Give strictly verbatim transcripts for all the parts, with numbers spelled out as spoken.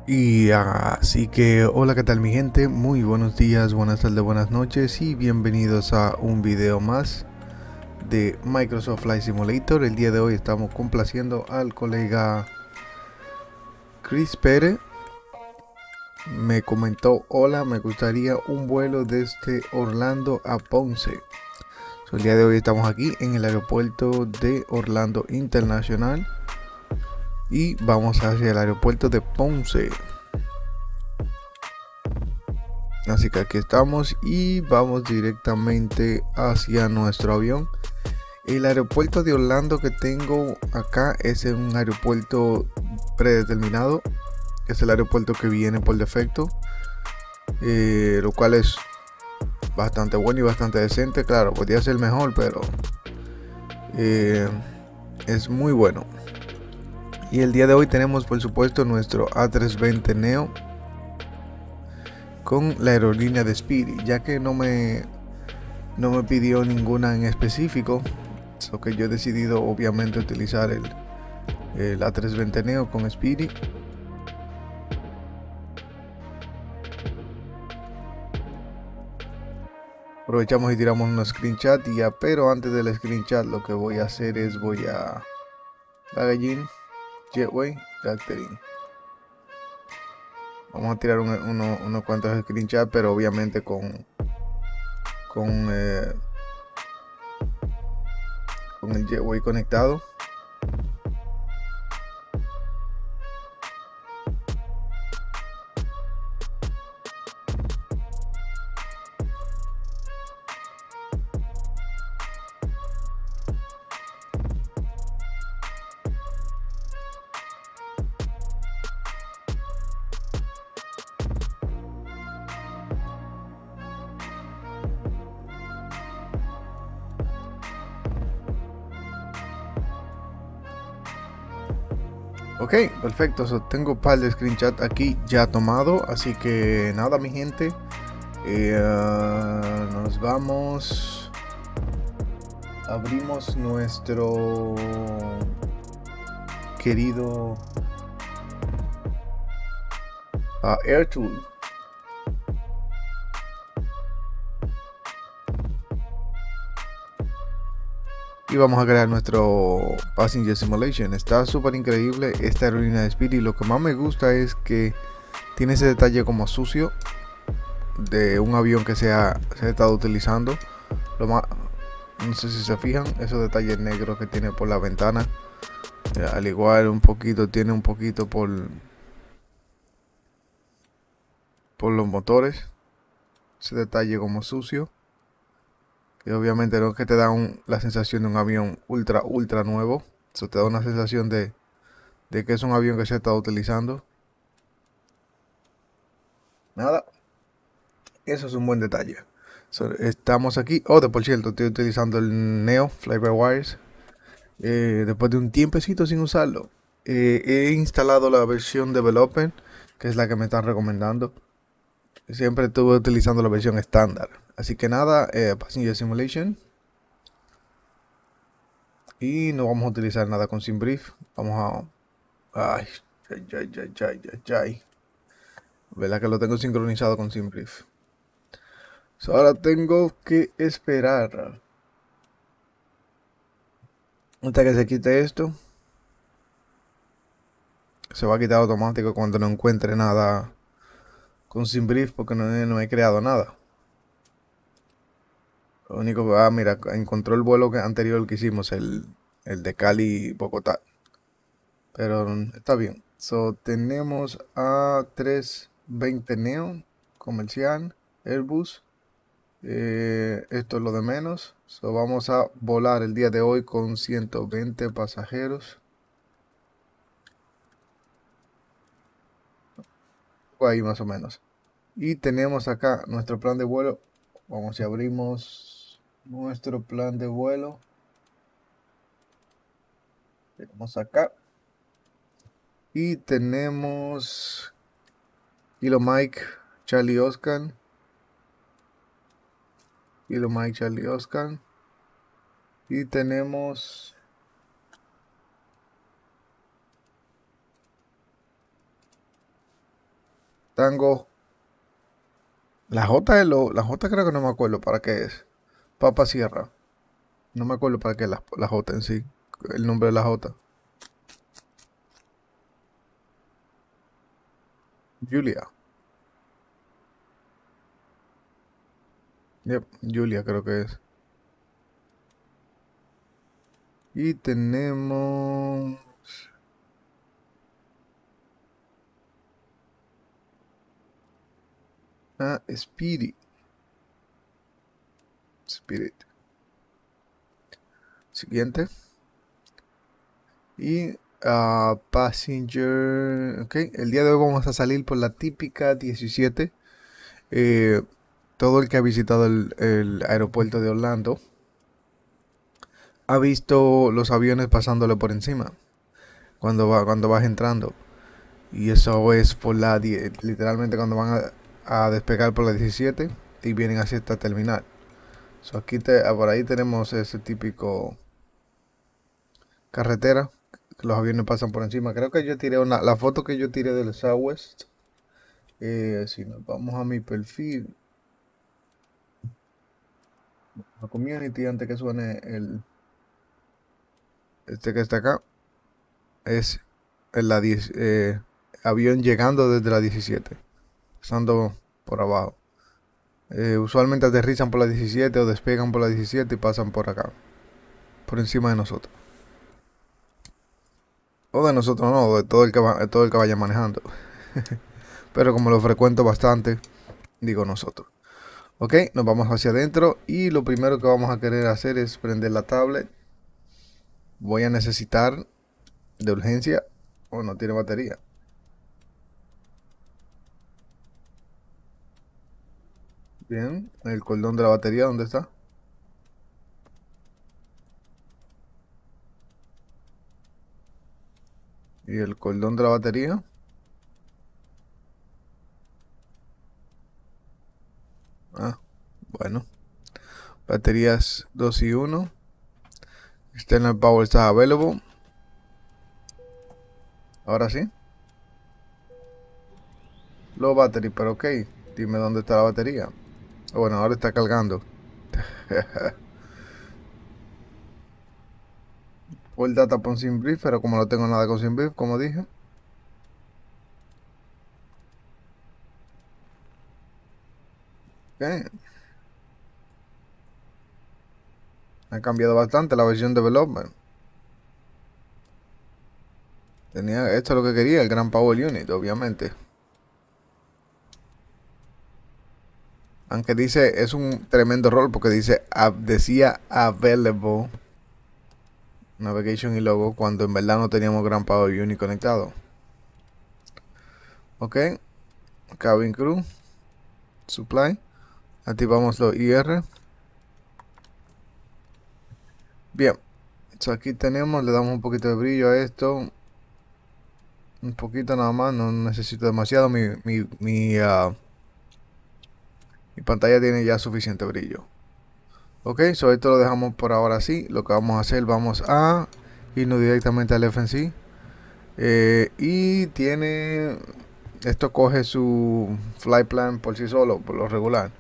Y así que hola, ¿qué tal mi gente? Muy buenos días, buenas tardes, buenas noches y bienvenidos a un video más de Microsoft Flight Simulator. El día de hoy estamos complaciendo al colega Chris Pérez. Me comentó: hola, me gustaría un vuelo desde Orlando a Ponce. So, el día de hoy estamos aquí en el aeropuerto de Orlando Internacional y vamos hacia el aeropuerto de Ponce. Así que aquí estamos y vamos directamente hacia nuestro avión. El aeropuerto de Orlando que tengo acá es un aeropuerto predeterminado. Es el aeropuerto que viene por defecto, eh, lo cual es bastante bueno y bastante decente. Claro, podría ser mejor, pero eh, es muy bueno. Y el día de hoy tenemos, por supuesto, nuestro A trescientos veinte Neo con la aerolínea de Spirit, ya que no me no me pidió ninguna en específico, so que yo he decidido obviamente utilizar el, el A trescientos veinte Neo con Spirit. Aprovechamos y tiramos un screenshot y ya, pero antes del screenshot lo que voy a hacer es voy a Bagaging, Jetway, Factoring. Vamos a tirar un, uno, unos cuantos screenshots, pero obviamente con con, eh, con el Jetway conectado. Ok, perfecto. So, tengo un par de screenshots aquí ya tomado. Así que nada, mi gente. Eh, uh, nos vamos. Abrimos nuestro querido uh, AirTool. Y vamos a crear nuestro Passenger Simulation. Está súper increíble esta aerolínea de Spirit. Lo que más me gusta es que tiene ese detalle como sucio de un avión que se ha, se ha estado utilizando. Lo más, no sé si se fijan, esos detalles negros que tiene por la ventana. Al igual un poquito, tiene un poquito por, por los motores. Ese detalle como sucio. Que obviamente no es que te da un, la sensación de un avión ultra, ultra nuevo. Eso te da una sensación de, de que es un avión que se ha estado utilizando. Nada. Eso es un buen detalle. So, estamos aquí. Oh, de por cierto, estoy utilizando el Neo Fly-by-Wires. Eh, después de un tiempecito sin usarlo. Eh, he instalado la versión Developer, que es la que me están recomendando. Siempre estuve utilizando la versión estándar. Así que nada, eh, Passenger Simulation. Y no vamos a utilizar nada con SimBrief. Vamos a... Ay, ay, ay, ay, ay, ay, ay. Verdad que lo tengo sincronizado con SimBrief. So, ahora tengo que esperar hasta que se quite esto. Se va a quitar automático cuando no encuentre nada con SimBrief, porque no, no he creado nada. Lo único que, ah, mira, encontró el vuelo que, anterior que hicimos, el, el de Cali Bogotá. Pero está bien. So, tenemos a trescientos veinte Neo comercial, Airbus. Eh, esto es lo de menos. So, vamos a volar el día de hoy con ciento veinte pasajeros. Ahí más o menos. Y tenemos acá nuestro plan de vuelo. Vamos y abrimos nuestro plan de vuelo. Tenemos acá. Y tenemos Kilo Mike Charlie Oscar. Kilo Mike Charlie Oscar. Y tenemos Tango. La J es lo, la J creo que no me acuerdo para qué es. Papa Sierra. No me acuerdo para qué es la, la J en sí. El nombre de la J. Julia. Yep, Julia creo que es. Y tenemos... Ah, Speedy. Spirit. Siguiente. Y uh, Passenger. Ok, el día de hoy vamos a salir por la típica diecisiete. Eh, todo el que ha visitado el, el aeropuerto de Orlando ha visto los aviones pasándole por encima cuando, va, cuando vas entrando. Y eso es por la diez, literalmente cuando van a, a despegar por la diecisiete y vienen hacia esta terminal. So aquí te, por ahí tenemos ese típico carretera que los aviones pasan por encima. Creo que yo tiré una, la foto que yo tiré del Southwest. Eh, si nos vamos a mi perfil, a community, antes que suene el este que está acá, es en la diez, eh, avión llegando desde la diecisiete, pasando por abajo. Eh, usualmente aterrizan por la diecisiete o despegan por la diecisiete y pasan por acá, por encima de nosotros. O de nosotros no, de todo el que, va, de todo el que vaya manejando. Pero como lo frecuento bastante, digo nosotros. Ok, nos vamos hacia adentro y lo primero que vamos a querer hacer es prender la tablet. Voy a necesitar de urgencia, o no tiene batería. Bien, el cordón de la batería, ¿dónde está? Y el cordón de la batería. Ah, bueno. Baterías dos y uno. External power está available. Ahora sí. Low battery, pero ok. Dime dónde está la batería. Bueno, ahora está cargando. Full data con sin brief, pero como no tengo nada con sin brief, como dije. Okay. Ha cambiado bastante la versión development. Tenía, esto es lo que quería, el gran Power Unit, obviamente. Aunque dice, es un tremendo rol porque dice, decía available navigation y logo cuando en verdad no teníamos gran Power Unit conectado. Ok, cabin crew, supply, activamos los I R. Bien, so aquí tenemos, le damos un poquito de brillo a esto. Un poquito nada más, no necesito demasiado. Mi, mi, mi, uh, mi pantalla tiene ya suficiente brillo. Ok, so esto lo dejamos por ahora así. Lo que vamos a hacer, vamos a irnos directamente al F N C. Eh, y tiene, esto coge su flight plan por sí solo, por lo regular.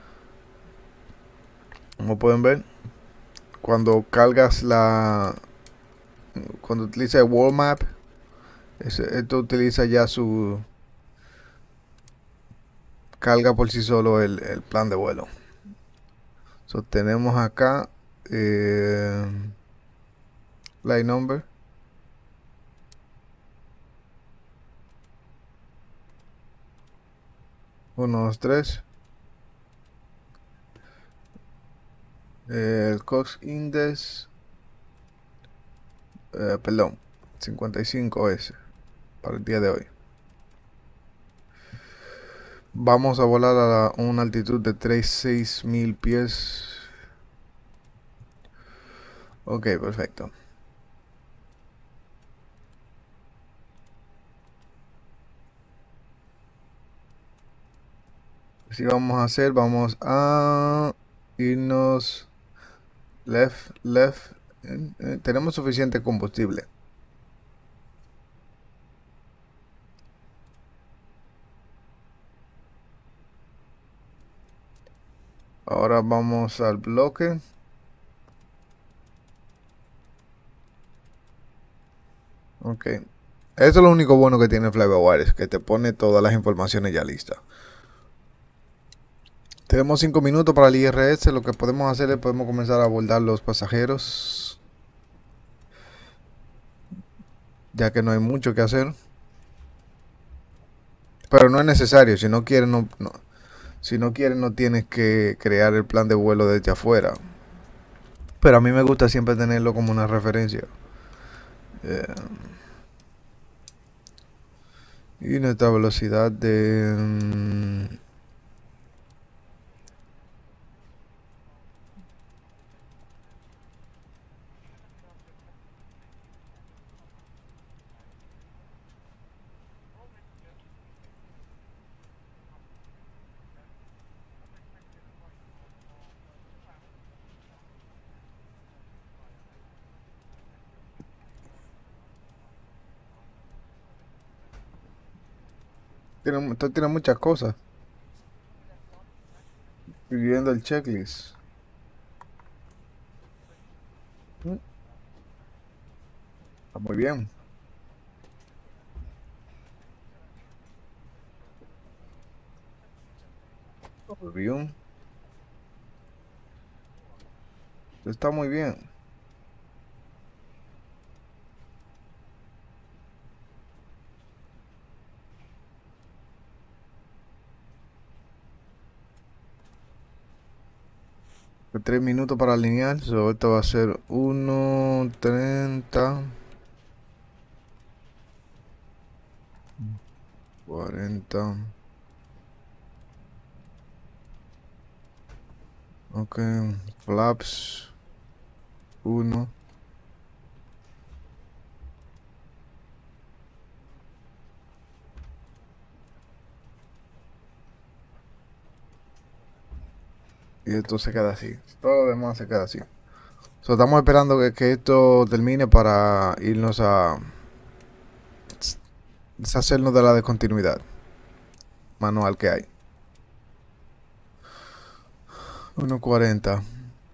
Como pueden ver, cuando cargas la, cuando utiliza el World Map, esto utiliza ya su carga por sí solo el, el plan de vuelo. So, tenemos acá eh, flight number, uno, dos, tres. El Cox Index, eh, perdón, cincuenta y cinco S para el día de hoy. Vamos a volar a la, una altitud de treinta y seis mil pies. Ok, perfecto. Así vamos a hacer, vamos a irnos left, left. Eh, eh, tenemos suficiente combustible. Ahora vamos al bloque. Ok. Eso es lo único bueno que tiene Flyboard, es que te pone todas las informaciones ya listas. Tenemos cinco minutos para el I R S. Lo que podemos hacer es podemos comenzar a abordar los pasajeros, ya que no hay mucho que hacer. Pero no es necesario. Si no quieres, no, no. Si no quieres, no tienes que crear el plan de vuelo desde afuera. Pero a mí me gusta siempre tenerlo como una referencia. Eh, y nuestra velocidad de... mm, tiene, esto tiene muchas cosas. Estoy viendo el checklist. Mm, Está muy bien. Muy bien. Está muy bien. Tres minutos para alinear. So, esto va a ser uno treinta. cuarenta. Ok. Flaps. uno. Y esto se queda así. Todo lo demás se queda así. So, estamos esperando que, que esto termine para irnos a deshacernos de la descontinuidad manual que hay. uno cuarenta.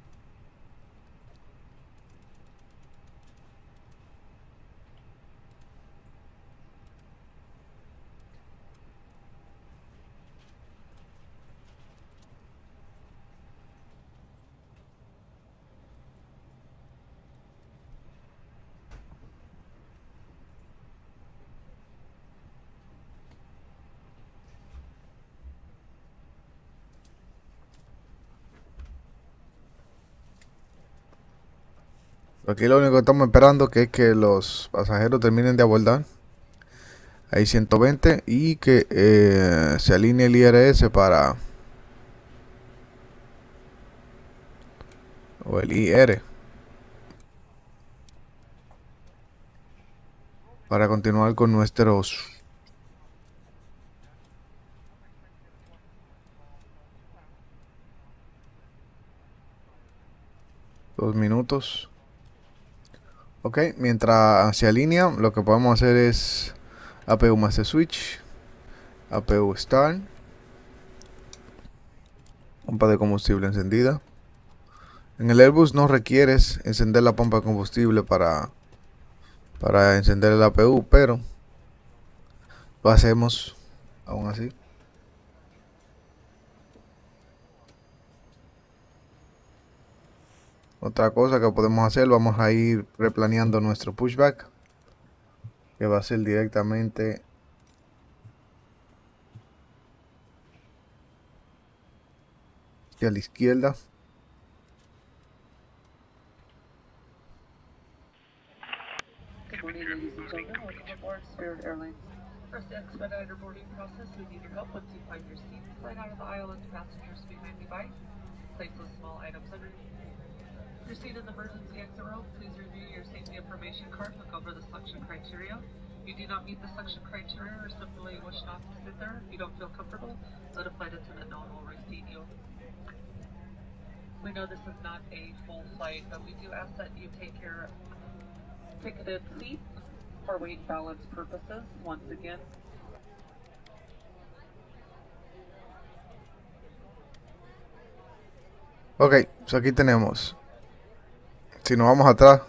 Aquí lo único que estamos esperando que es que los pasajeros terminen de abordar. Hay ciento veinte y que eh, se alinee el I R S para... o el I R. Para continuar con nuestros... dos minutos. Ok, mientras se alinea, lo que podemos hacer es A P U Master Switch, A P U Start, pompa de combustible encendida. En el Airbus no requieres encender la pompa de combustible para, para encender el A P U, pero lo hacemos aún así. Otra cosa que podemos hacer, vamos a ir replaneando nuestro pushback, que va a ser directamente hacia la izquierda. Good morning, ladies and gentlemen. Welcome aboard Spirit Airlines. For the expedited boarding process, we need your help once you find your seat. Slide out of the aisle and passengers behind you by. Place the small items underneath. If you're seated in the emergency exit row, please review your safety information card. Look over the selection criteria. If you do not meet the selection criteria or simply wish not to sit there, if you don't feel comfortable, let a flight attendant know and we'll reseat you. We know this is not a full flight, but we do ask that you take your ticketed seat for weight balance purposes. Once again, Ok, so aquí tenemos. Si nos vamos atrás.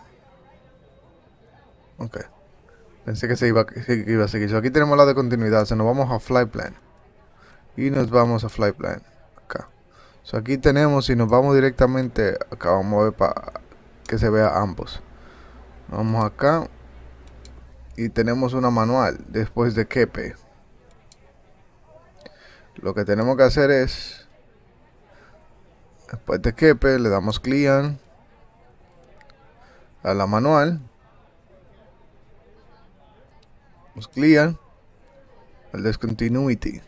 Ok. Pensé que se iba, que iba a seguir. So aquí tenemos la de continuidad. So nos vamos a Flight Plan. Y nos vamos a Flight Plan. Acá. So aquí tenemos, si nos vamos directamente acá, vamos a ver para que se vea ambos. Vamos acá. Y tenemos una manual después de Kepe. Lo que tenemos que hacer es, después de Kepe, le damos Clear a la manual. Clear al Discontinuity.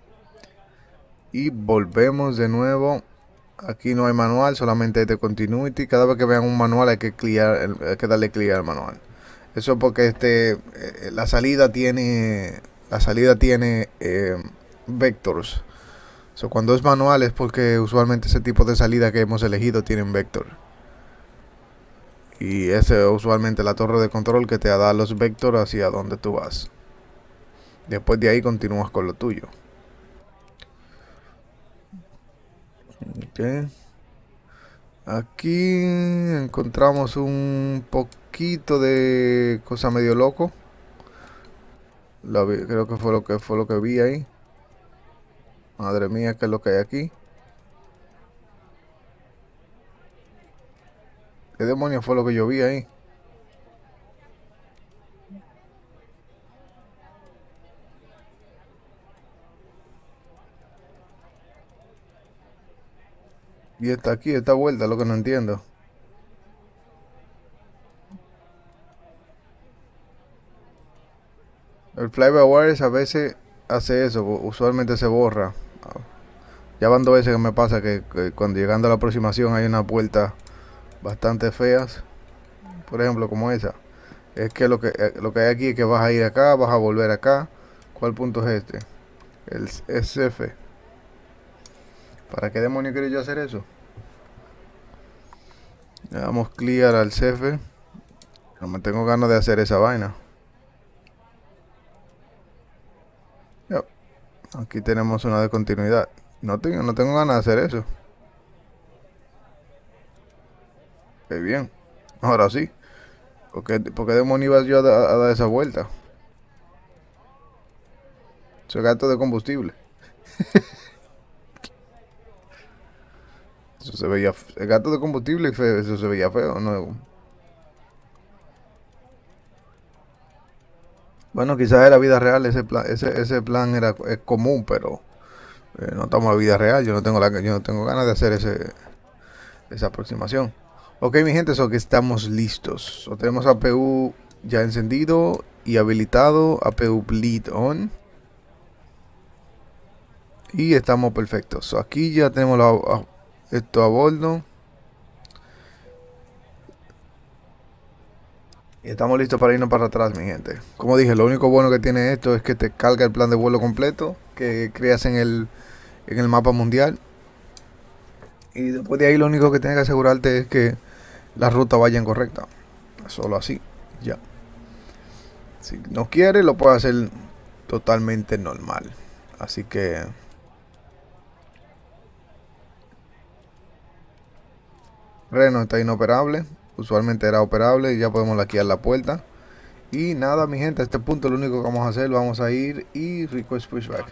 Y volvemos de nuevo. Aquí no hay manual, solamente hay de continuity. Cada vez que vean un manual hay que, clear, hay que darle clear al manual. Eso es porque este, eh, la salida tiene, la salida tiene eh, vectors. So, cuando es manual es porque usualmente ese tipo de salida que hemos elegido tienen vector. Y ese es usualmente la torre de control que te da los vectors hacia donde tú vas. Después de ahí continúas con lo tuyo. Okay. Aquí encontramos un poquito de cosa medio loco. La vi, creo que fue lo que fue lo que vi ahí. Madre mía, ¿qué es lo que hay aquí? ¿Qué demonios fue lo que yo vi ahí? Y está aquí, esta vuelta, lo que no entiendo. El Fly by Wires a veces hace eso, usualmente se borra. Ya van dos veces que me pasa que, que cuando llegando a la aproximación hay unas vueltas bastante feas. Por ejemplo, como esa. Es que lo que lo que hay aquí es que vas a ir acá, vas a volver acá. ¿Cuál punto es este? El S F. ¿Para qué demonios quiero yo hacer eso? Le damos clear al C F. No me tengo ganas de hacer esa vaina. Yep. Aquí tenemos una de continuidad. No tengo, no tengo ganas de hacer eso. Qué bien. Ahora sí. ¿Por qué, por qué demonios iba yo a, a, a dar esa vuelta? Eso es gasto de combustible. Eso se veía, el gasto de combustible, eso se veía feo, ¿no? Bueno, quizás en la vida real ese plan, ese, ese plan era es común, pero eh, no estamos en la vida real. Yo no tengo la, yo no tengo ganas de hacer ese, esa aproximación. Ok, mi gente, eso que estamos listos. So, tenemos A P U ya encendido y habilitado, A P U bleed on. Y estamos perfectos. So, aquí ya tenemos la, esto a bordo. Y estamos listos para irnos para atrás, mi gente. Como dije, lo único bueno que tiene esto es que te carga el plan de vuelo completo que creas en el, en el mapa mundial. Y después de ahí lo único que tienes que asegurarte es que la ruta vaya en correcta. Solo así, ya. Si no quieres, lo puedes hacer totalmente normal. Así que... Reno está inoperable. Usualmente era operable y ya podemos laquear la puerta. Y nada, mi gente, a este punto lo único que vamos a hacer, vamos a ir y request pushback.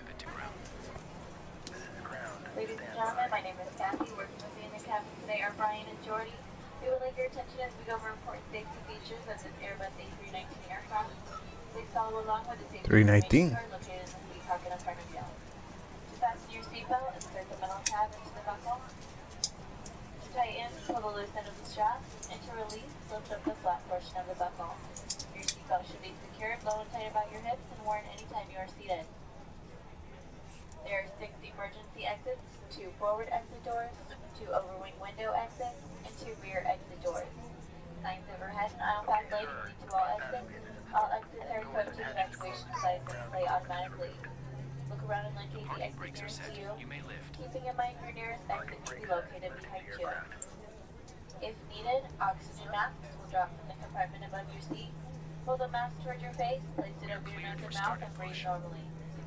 Ladies and gentlemen, my name is Kathy, working with me in the cabin today are Brian and Jordy. We would like your attention as we go over important safety features of this Airbus A three nineteen aircraft. Please follow along with the safety three nineteen. information card located in the seat pocket in front of you. To fasten your seatbelt, insert the metal tab into the buckle. To tighten, pull the loose end of the strap, and to release, lift up the flat portion of the buckle. Your seatbelt should be secured, low and tight about your hips, and worn anytime you are seated. There are six emergency exits, two forward exit doors, two overwing window exits, and two rear exit doors. Signs overhead and aisle path lighting lead to all exits. All exits are equipped with evacuation flags that display automatically. Look around and locate the exit nearest to you. Keeping in mind your nearest exit will be located behind you. If needed, oxygen masks will drop from the compartment above your seat. Hold the mask toward your face, place it over your nose and mouth, and breathe normally.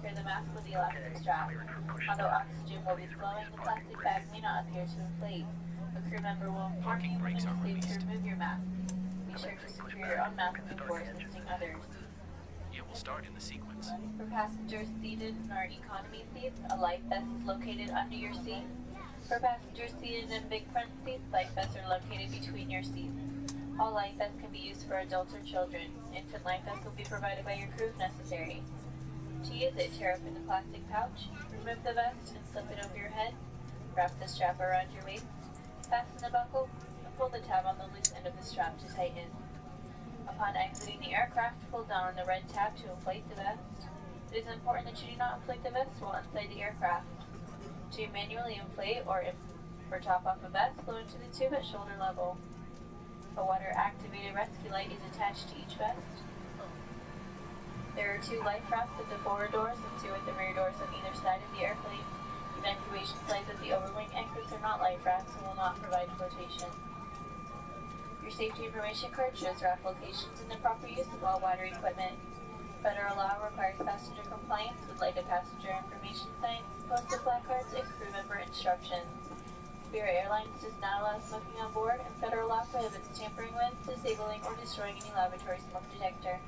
secure the mask with the elastic strap. Although oxygen will be flowing, the plastic bag may not appear to inflate. A crew member will inform you when it is safe to remove your mask. Be sure to secure your own mask before assisting others. Yeah, we'll start in the sequence. For passengers seated in our economy seats, a life vest is located under your seat. For passengers seated in big front seats, life vests are located between your seats. All life vests can be used for adults or children. Infant life vests will be provided by your crew if necessary. To use it, tear open the plastic pouch, remove the vest and slip it over your head. Wrap the strap around your waist, fasten the buckle, and pull the tab on the loose end of the strap to tighten. Upon exiting the aircraft, pull down on the red tab to inflate the vest. It is important that you do not inflate the vest while inside the aircraft. To manually inflate or, if, or top off a vest, blow into the tube at shoulder level. A water-activated rescue light is attached to each vest. There are two life rafts at the forward doors and two at the rear doors on either side of the airplane. Evacuation flights at the overwing exits are not life rafts and will not provide flotation. Your safety information card shows raft locations and the proper use of all water equipment. Federal law requires passenger compliance with lighted passenger information signs, posted placards, and crew member instructions. Spirit Airlines does not allow smoking on board, and federal law prohibits tampering with, disabling, or destroying any laboratory smoke detector.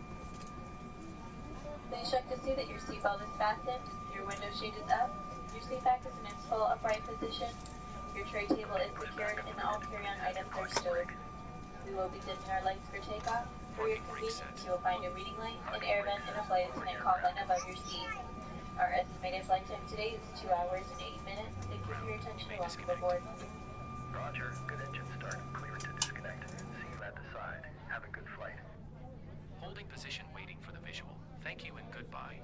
Please check to see that your seatbelt is fastened, your window shade is up, your seat back is in its full upright position, your tray table is secured, and all carry-on items are stowed. We will be dimming our lights for takeoff. For your convenience, you will find a reading light, an air vent, and a flight attendant call line above your seat. Our estimated flight time today is two hours and eight minutes. Thank you for your attention and welcome aboard. Roger. Good engine start. Clear to disconnect. See you at the side. Have a good flight. Holding position waiting for the visual. Thank you and goodbye.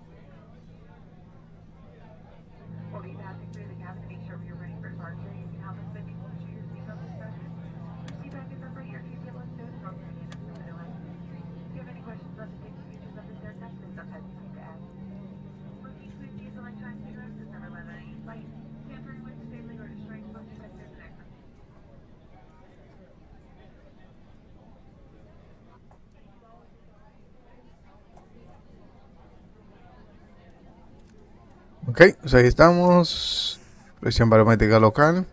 We'll be passing through the cabin to make sure we are ready for departure. You can help us by making sure your seatbelt is fastened. Your seat back is upright, your tray table is stowed, and all the units are window line. If you have any questions about the safety features of this aircraft, please don't hesitate to ask. Smoking food, diesel, electronic cigarettes is never allowed on any flight. Tampering with, disabling, or destroying smoke detectors and aircraft. Ok, pues ahí estamos. Presión barométrica local.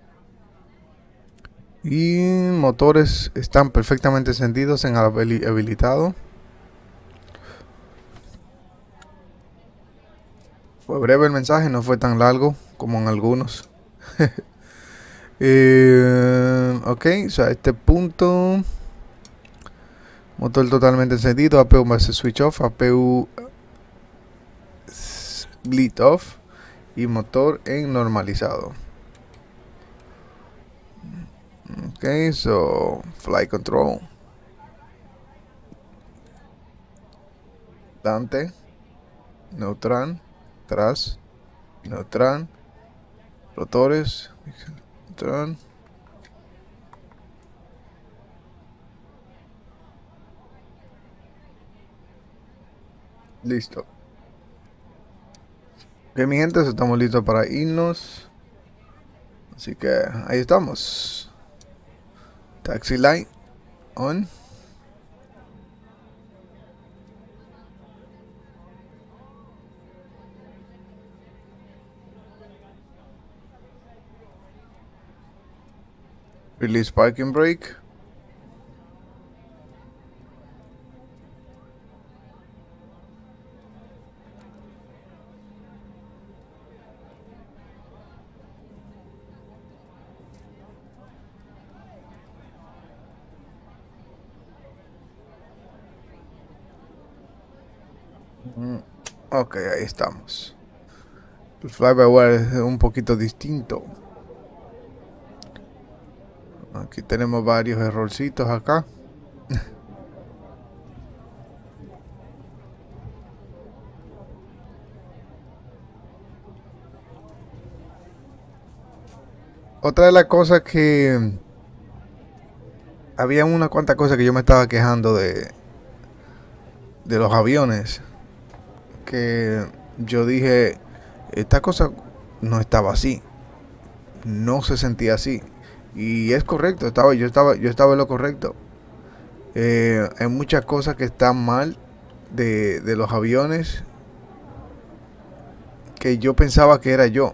Y motores están perfectamente encendidos en habilitado. Fue breve el mensaje, no fue tan largo como en algunos. eh, ok, o sea, a este punto. Motor totalmente encendido. A P U base switch off. A P U split off. Y motor en normalizado. Ok, so flight control. Dante. Neutral. Tras. Neutral. Rotores. Neutral. Listo. Ok, mi gente, estamos listos para irnos. Así que ahí estamos. Taxi light on. Release parking brake. Ok, ahí estamos. El fly-by-wire es un poquito distinto. Aquí tenemos varios errorcitos acá. Otra de las cosas que... Había una cuantas cosas que yo me estaba quejando de... De los aviones. Que yo dije, esta cosa no estaba así, no se sentía así, y es correcto, estaba yo estaba yo estaba en lo correcto. Eh, hay muchas cosas que están mal de, de los aviones, que yo pensaba que era yo.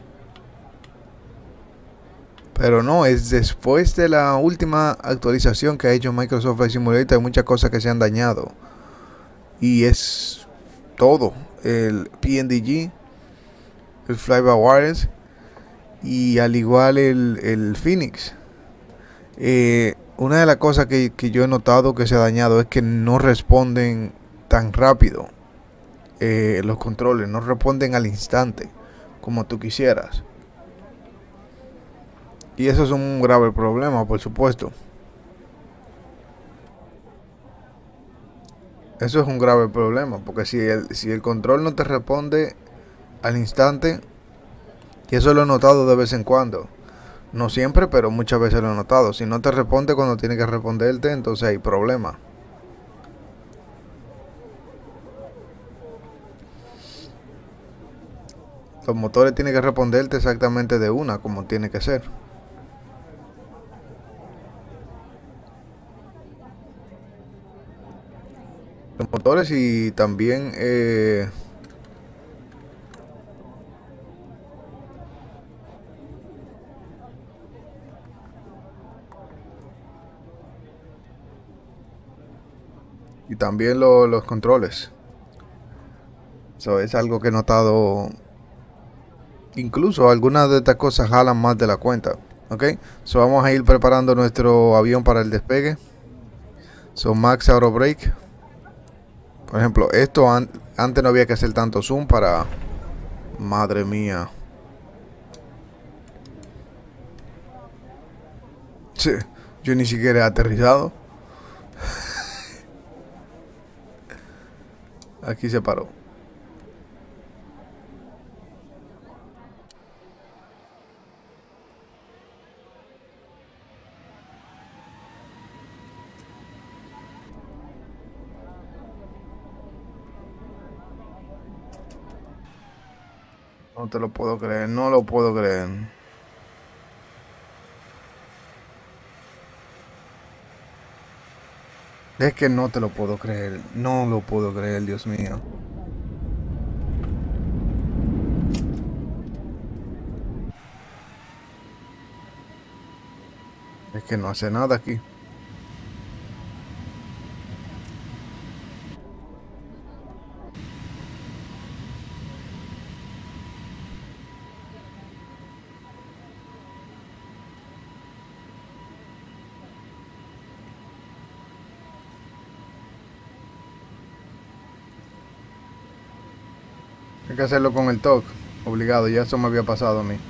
Pero no, es después de la última actualización que ha hecho Microsoft Flight Simulator. Hay muchas cosas que se han dañado. Y es todo. El P N D G, el Fly-by-Wire y al igual el, el Phoenix. Eh, una de las cosas que, que yo he notado que se ha dañado es que no responden tan rápido. Eh, los controles no responden al instante como tú quisieras. Y eso es un grave problema, por supuesto. Eso es un grave problema, porque si el, si el control no te responde al instante, y eso lo he notado de vez en cuando, no siempre, pero muchas veces lo he notado. Si no te responde cuando tiene que responderte, entonces hay problema. Los motores tienen que responderte exactamente de una, como tiene que ser. Los motores y también eh, y también lo, los controles. Eso es algo que he notado. Incluso algunas de estas cosas jalan más de la cuenta. Ok, so vamos a ir preparando nuestro avión para el despegue. So max auto brake. Por ejemplo, esto an antes no había que hacer tanto zoom para... Madre mía. Sí, yo ni siquiera he aterrizado. Aquí se paró. No te lo puedo creer, no lo puedo creer. Es que no te lo puedo creer, no lo puedo creer, Dios mío. Es que no hace nada aquí. Hay que hacerlo con el toque, obligado, ya eso me había pasado a mí.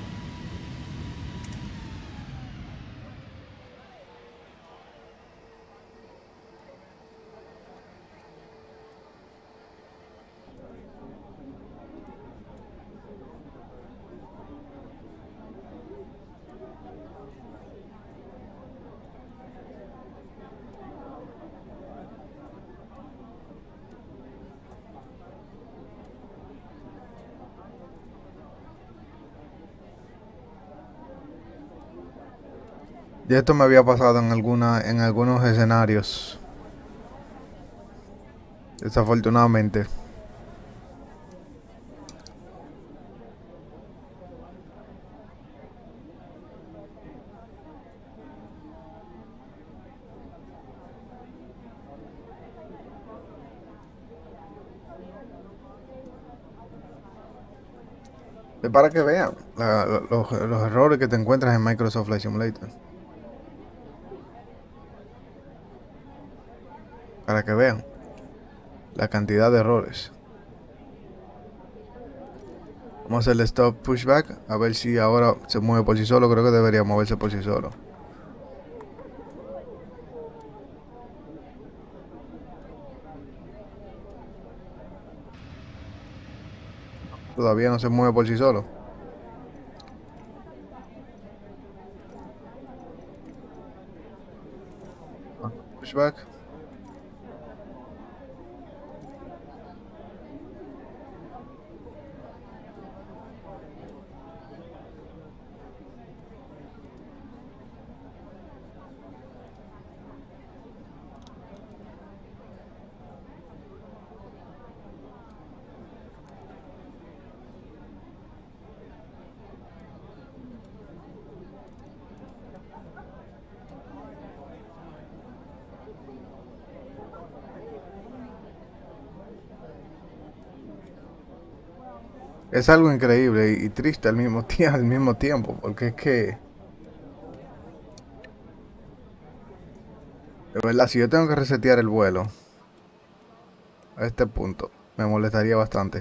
Ya esto me había pasado en alguna, en algunos escenarios. Desafortunadamente. Es para que vean la, los, los errores que te encuentras en Microsoft Flight Simulator. Para que vean la cantidad de errores. Vamos a hacer el stop pushback. A ver si ahora se mueve por sí solo. Creo que debería moverse por sí solo. Todavía no se mueve por sí solo. Pushback. Es algo increíble y, y triste al mismo, al mismo tiempo, porque es que, de verdad, si yo tengo que resetear el vuelo a este punto, me molestaría bastante.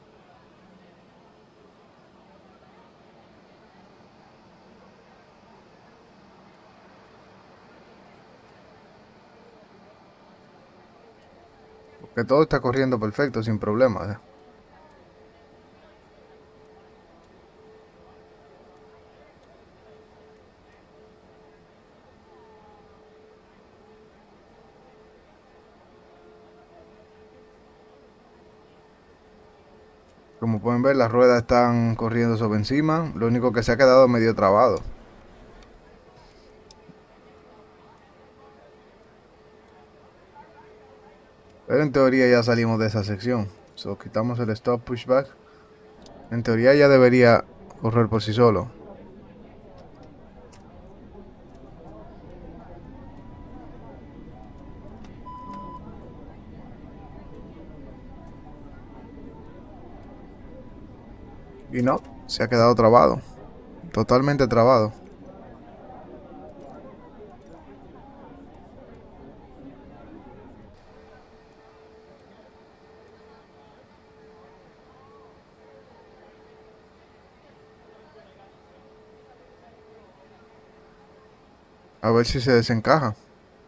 Porque todo está corriendo perfecto, sin problemas, ¿eh? Como pueden ver, las ruedas están corriendo sobre encima. Lo único que se ha quedado medio trabado. Pero en teoría ya salimos de esa sección. So, quitamos el stop pushback. En teoría ya debería correr por sí solo. Y no, se ha quedado trabado. Totalmente trabado. A ver si se desencaja.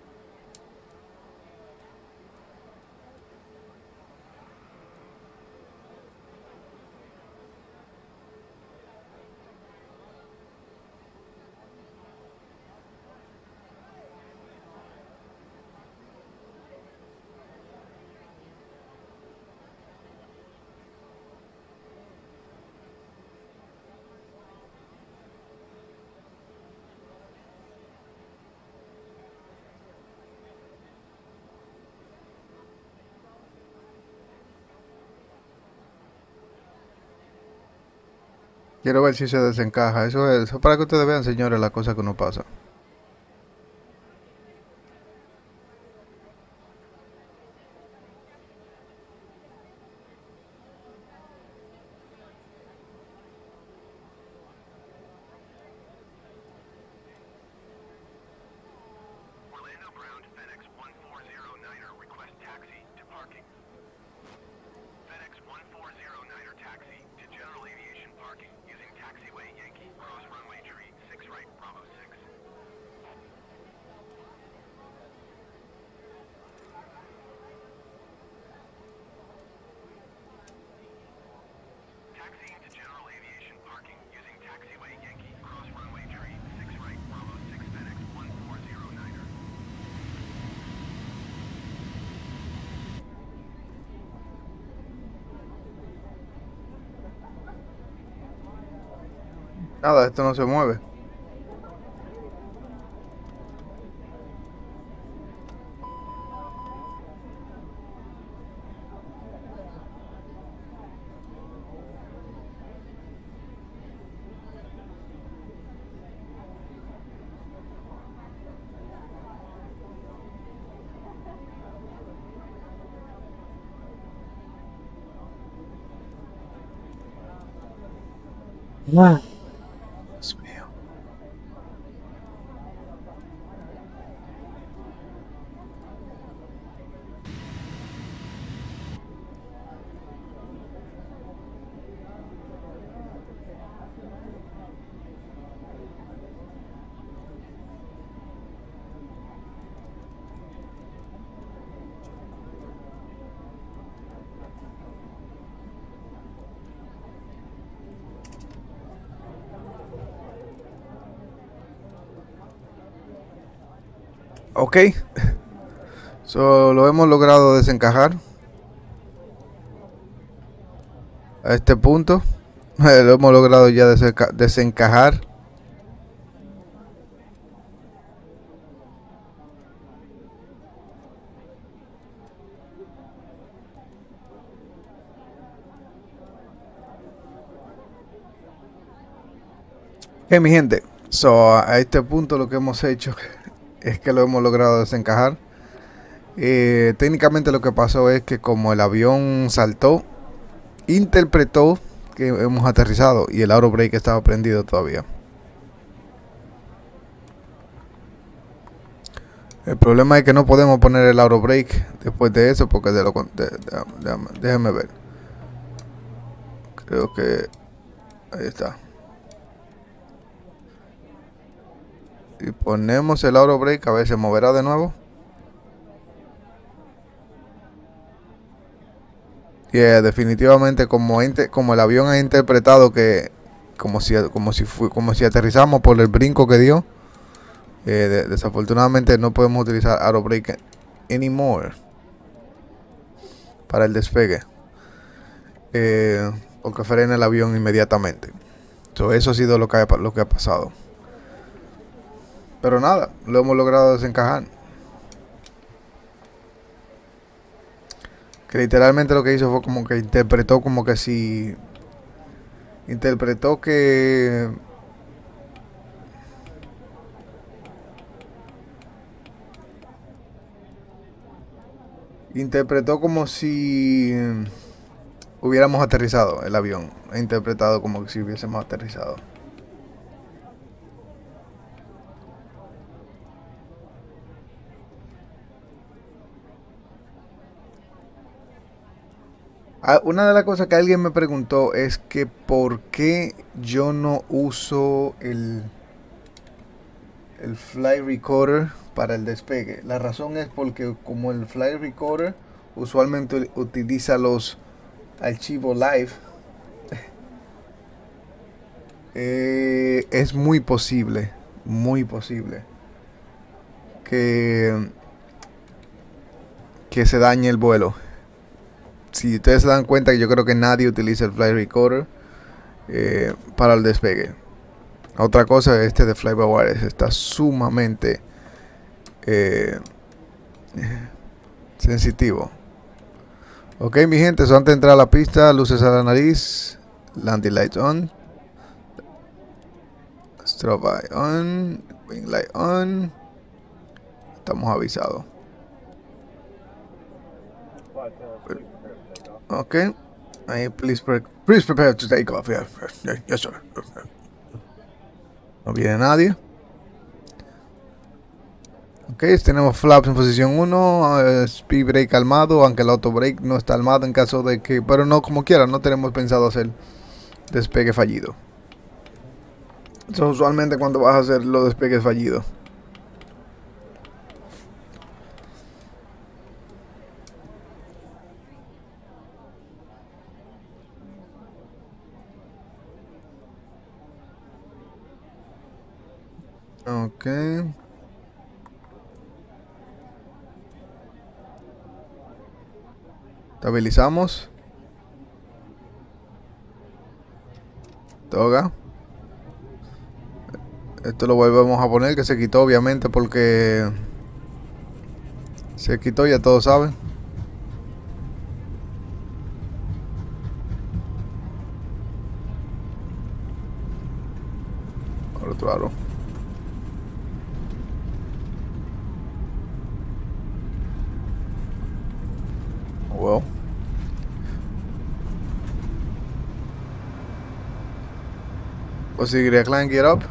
Quiero ver si se desencaja. Eso es, eso es para que ustedes vean, señores, la cosa que uno pasa. Orlando Ground FedEx one four zero niner request taxi to parking. FedEx one four zero niner taxi to General Aviation parking using taxiway Yankee cross runway tree six right Bravo six. Taxiing to General Aviation parking using taxiway Yankee cross runway tree six right Bravo six FedEx one four zero niner. Nada, esto no se mueve. Dios mío. Ok, so, lo hemos logrado desencajar a este punto. Lo hemos logrado ya desenca desencajar. Ok, mi gente, so, a este punto lo que hemos hecho es que lo hemos logrado desencajar. Eh, técnicamente lo que pasó es que como el avión saltó, interpretó que hemos aterrizado y el auto brake estaba prendido todavía. El problema es que no podemos poner el auto brake después de eso porque de lo de, de, de, déjenme ver. Creo que ahí está. Si ponemos el auto brake, a ver, se moverá de nuevo. Y yeah, definitivamente como, como el avión ha interpretado que como si como si fue, como si aterrizamos por el brinco que dio. Eh, de, desafortunadamente no podemos utilizar auto brake anymore para el despegue, eh, porque frena el avión inmediatamente. So, eso ha sido lo que, ha, lo que ha pasado. Pero nada, lo hemos logrado desencajar. Que literalmente lo que hizo fue como que interpretó como que si... Interpretó que... Interpretó como si... hubiéramos aterrizado el avión. He interpretado como si hubiésemos aterrizado. Ah, una de las cosas que alguien me preguntó es que por qué yo no uso el, el Flight Recorder para el despegue. La razón es porque como el Flight Recorder usualmente utiliza los archivos live, eh, es muy posible, muy posible que, que se dañe el vuelo. Si ustedes se dan cuenta, yo creo que nadie utiliza el Flight Recorder eh, para el despegue. Otra cosa, este de Fly by Wire está sumamente eh, sensitivo. Ok, mi gente, so antes de entrar a la pista, luces a la nariz, landing lights on, strobe light on, wing light on. Estamos avisados. Ok, ahí, please, pre please prepare to take off. Yeah. Yes, sir. No viene nadie. Ok, tenemos flaps en posición uno, uh, speed brake calmado, aunque el auto brake no está armado en caso de que, pero no, como quiera, no tenemos pensado hacer despegue fallido. Eso usualmente cuando vas a hacer los despegues fallidos. Ok. Estabilizamos. Toga. Esto lo volvemos a poner, que se quitó obviamente porque se quitó, ya todos saben. Por otro lado. Well. Posibilidad climb, get up.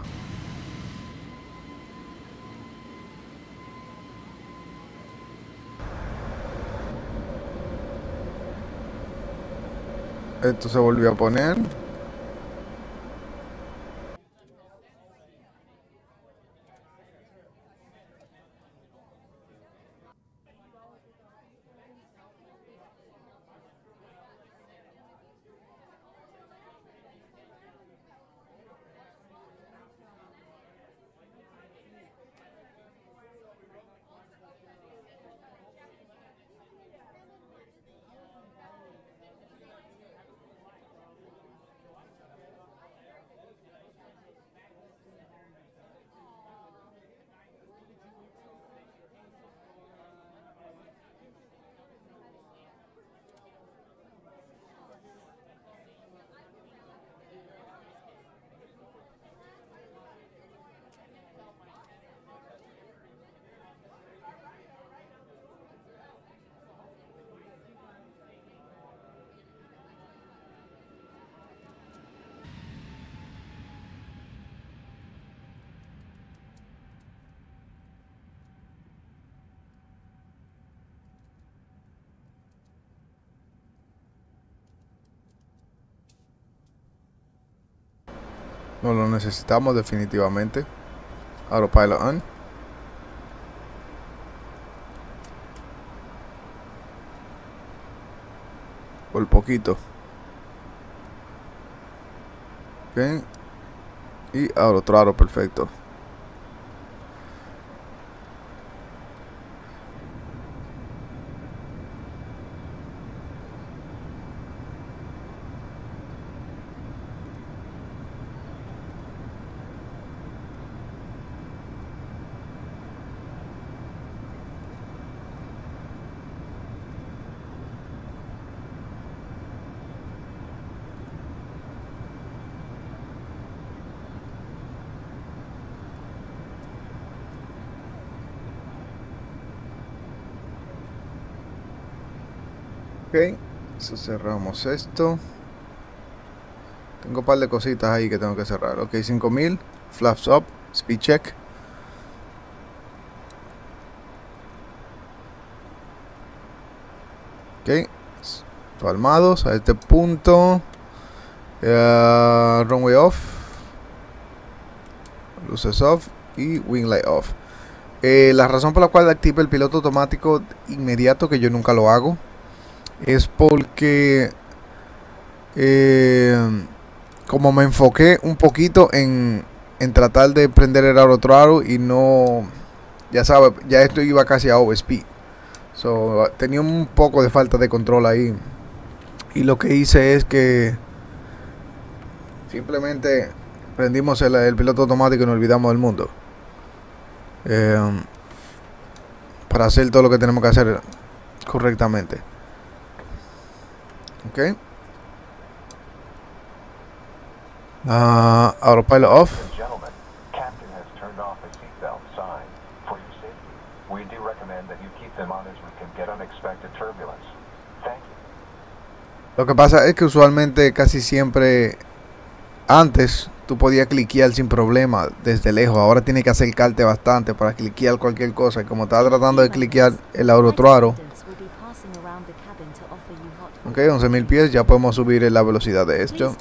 Esto se volvió a poner. No lo necesitamos definitivamente. Autopilot on. Por poquito. Ok. Y ahora otro aro, perfecto. Ok, so cerramos esto. Tengo un par de cositas ahí que tengo que cerrar. Ok, cinco mil, flaps up, speed check. Ok, palmados a este punto. Uh, runway off, luces off y wing light off. Eh, la razón por la cual active el piloto automático inmediato, que yo nunca lo hago, es porque eh, como me enfoqué un poquito en, en tratar de prender el aro aro y no, ya sabes, ya esto iba casi a overspeed, so, tenía un poco de falta de control ahí, y lo que hice es que simplemente prendimos el, el piloto automático y nos olvidamos del mundo, eh, para hacer todo lo que tenemos que hacer correctamente. Okay. Uh, autopilot off. Gentlemen, Captain has turned off the seatbelt sign. For your safety, we do recommend that you keep them on as we can get unexpected turbulence. Thank you. Lo que pasa es que usualmente casi siempre antes tú podías cliquear sin problema desde lejos. Ahora tienes que acercarte bastante para cliquear cualquier cosa. Y como estaba tratando de cliquear el otro aro. Ok, once mil pies, ya podemos subir la velocidad de esto.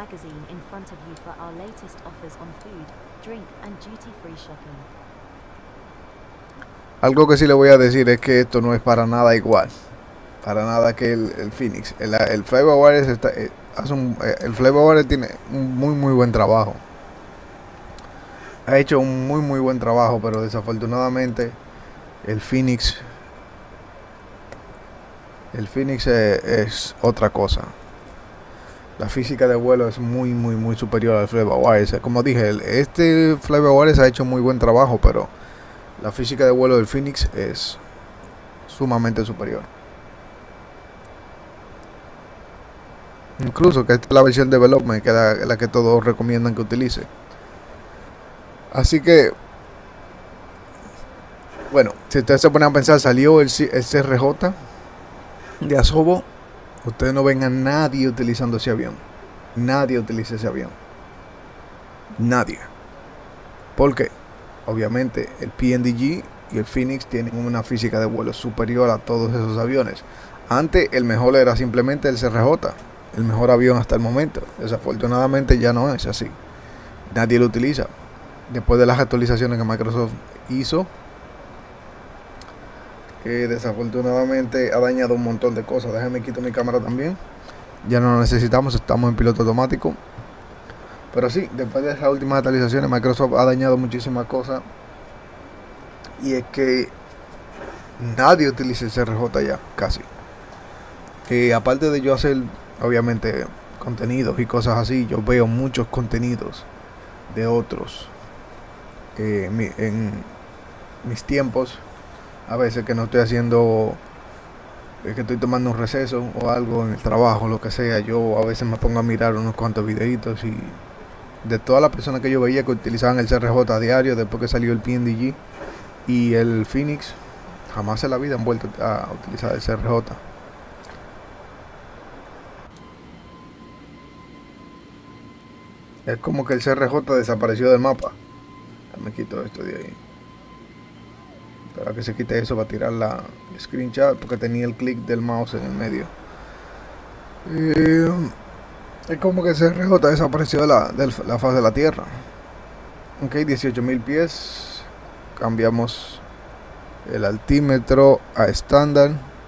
Algo que sí le voy a decir es que esto no es para nada igual. Para nada que el, el Phoenix. El, el Flavor Warriors está, eh, hace un, eh, el Flavor Warriors tiene un muy muy buen trabajo. Ha hecho un muy muy buen trabajo, pero desafortunadamente el Phoenix El Phoenix es, es otra cosa. La física de vuelo es muy muy muy superior al Flavor Warriors. Como dije, el, este Flavor Warriors ha hecho muy buen trabajo, pero la física de vuelo del Phoenix es sumamente superior. Incluso que esta es la versión de development, que es la, la que todos recomiendan que utilice. Así que, bueno, si ustedes se ponen a pensar, salió el, el C R J de Asobo. Ustedes no ven a nadie utilizando ese avión. Nadie utiliza ese avión. Nadie. ¿Por qué? Obviamente el P N D G y el Phoenix tienen una física de vuelo superior a todos esos aviones. Antes el mejor era simplemente el C R J, el mejor avión hasta el momento. Desafortunadamente ya no es así. Nadie lo utiliza. Después de las actualizaciones que Microsoft hizo, que desafortunadamente ha dañado un montón de cosas. Déjenme quito mi cámara también. Ya no lo necesitamos, estamos en piloto automático. Pero sí, después de esas últimas actualizaciones, Microsoft ha dañado muchísimas cosas. Y es que nadie utiliza el C R J ya, casi. Que aparte de yo hacer, obviamente, contenidos y cosas así, yo veo muchos contenidos de otros eh, mi, en mis tiempos. A veces que no estoy haciendo, es que estoy tomando un receso o algo en el trabajo, lo que sea, yo a veces me pongo a mirar unos cuantos videitos, y de todas las personas que yo veía que utilizaban el C R J a diario después que salió el P N D G y el Phoenix, jamás en la vida han vuelto a utilizar el C R J. Es como que el C R J desapareció del mapa. Me quito esto de ahí. Para que se quite eso, va a tirar la screenshot porque tenía el clic del mouse en el medio. Eh, Es como que C R J desapareció de la, de la faz de la Tierra. Ok, dieciocho mil pies. Cambiamos el altímetro a estándar.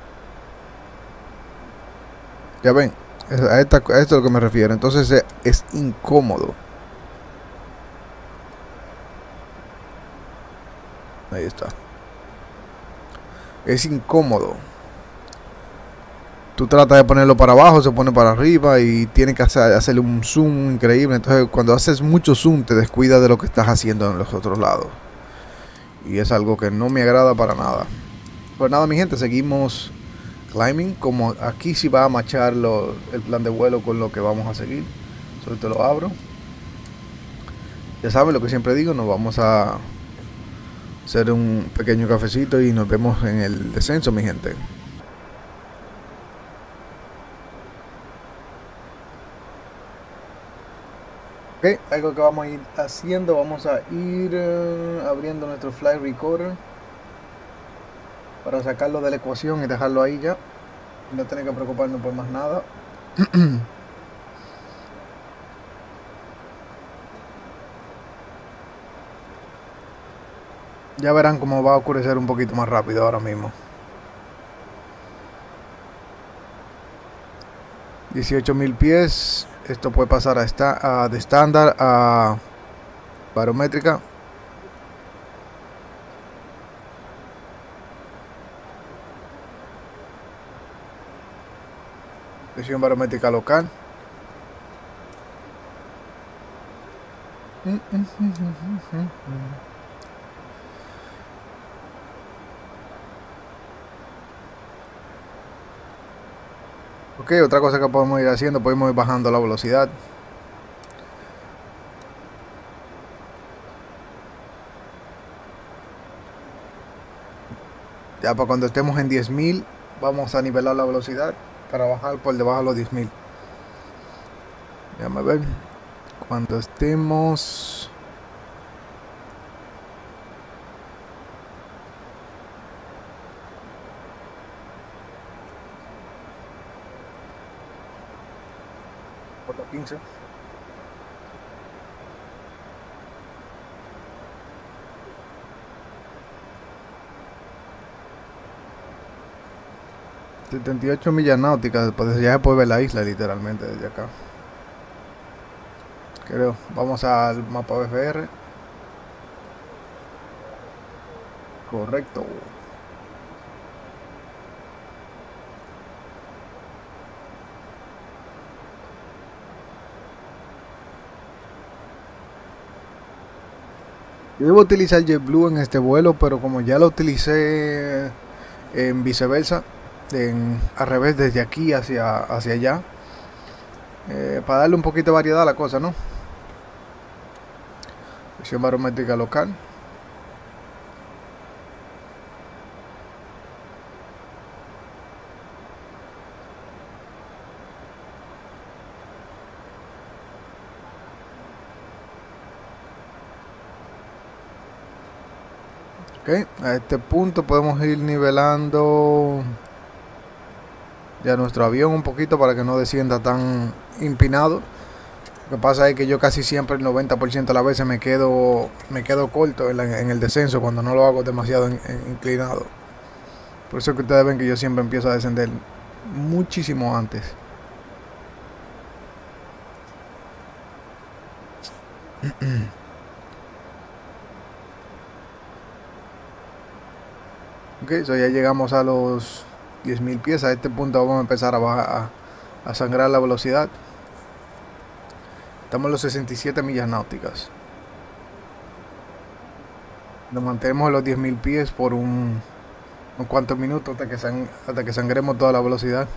Ya ven, a, esta, a esto es a lo que me refiero. Entonces es, es incómodo. Ahí está. Es incómodo. Tú tratas de ponerlo para abajo, se pone para arriba y tienes que hacer, hacerle un zoom increíble. Entonces cuando haces mucho zoom te descuidas de lo que estás haciendo en los otros lados. Y es algo que no me agrada para nada. Pues nada, mi gente, seguimos climbing. Como aquí sí va a machar lo, el plan de vuelo con lo que vamos a seguir. Solo te lo abro. Ya saben lo que siempre digo, nos vamos a hacer un pequeño cafecito y nos vemos en el descenso, mi gente. Ok, algo que vamos a ir haciendo, vamos a ir uh, abriendo nuestro flight recorder para sacarlo de la ecuación y dejarlo ahí ya, no tener que preocuparnos por más nada. Ya verán cómo va a oscurecer un poquito más rápido ahora mismo. dieciocho mil pies. Esto puede pasar a esta, a, de estándar a barométrica. Presión barométrica local. Ok, otra cosa que podemos ir haciendo, podemos ir bajando la velocidad. Ya para cuando estemos en diez mil, vamos a nivelar la velocidad para bajar por debajo de los diez mil. Déjame ver. Cuando estemos... por los quince. setenta y ocho millas náuticas, pues ya se puede ver la isla literalmente desde acá. Creo, vamos al mapa B F R. Correcto. Yo debo utilizar JetBlue en este vuelo, pero como ya lo utilicé en viceversa, en, al revés, desde aquí hacia, hacia allá, eh, para darle un poquito de variedad a la cosa, ¿no? Presión barométrica local. Ok, a este punto podemos ir nivelando ya nuestro avión un poquito para que no descienda tan empinado. Lo que pasa es que yo casi siempre el noventa por ciento de las veces me quedo me quedo corto en, la, en el descenso cuando no lo hago demasiado en, en, inclinado. Por eso es que ustedes ven que yo siempre empiezo a descender muchísimo antes. Ok, so ya llegamos a los diez mil pies. A este punto vamos a empezar a, bajar, a, a sangrar la velocidad. Estamos en los sesenta y siete millas náuticas. Nos mantenemos en los diez mil pies por un, unos cuantos minutos hasta que, sang, hasta que sangremos toda la velocidad.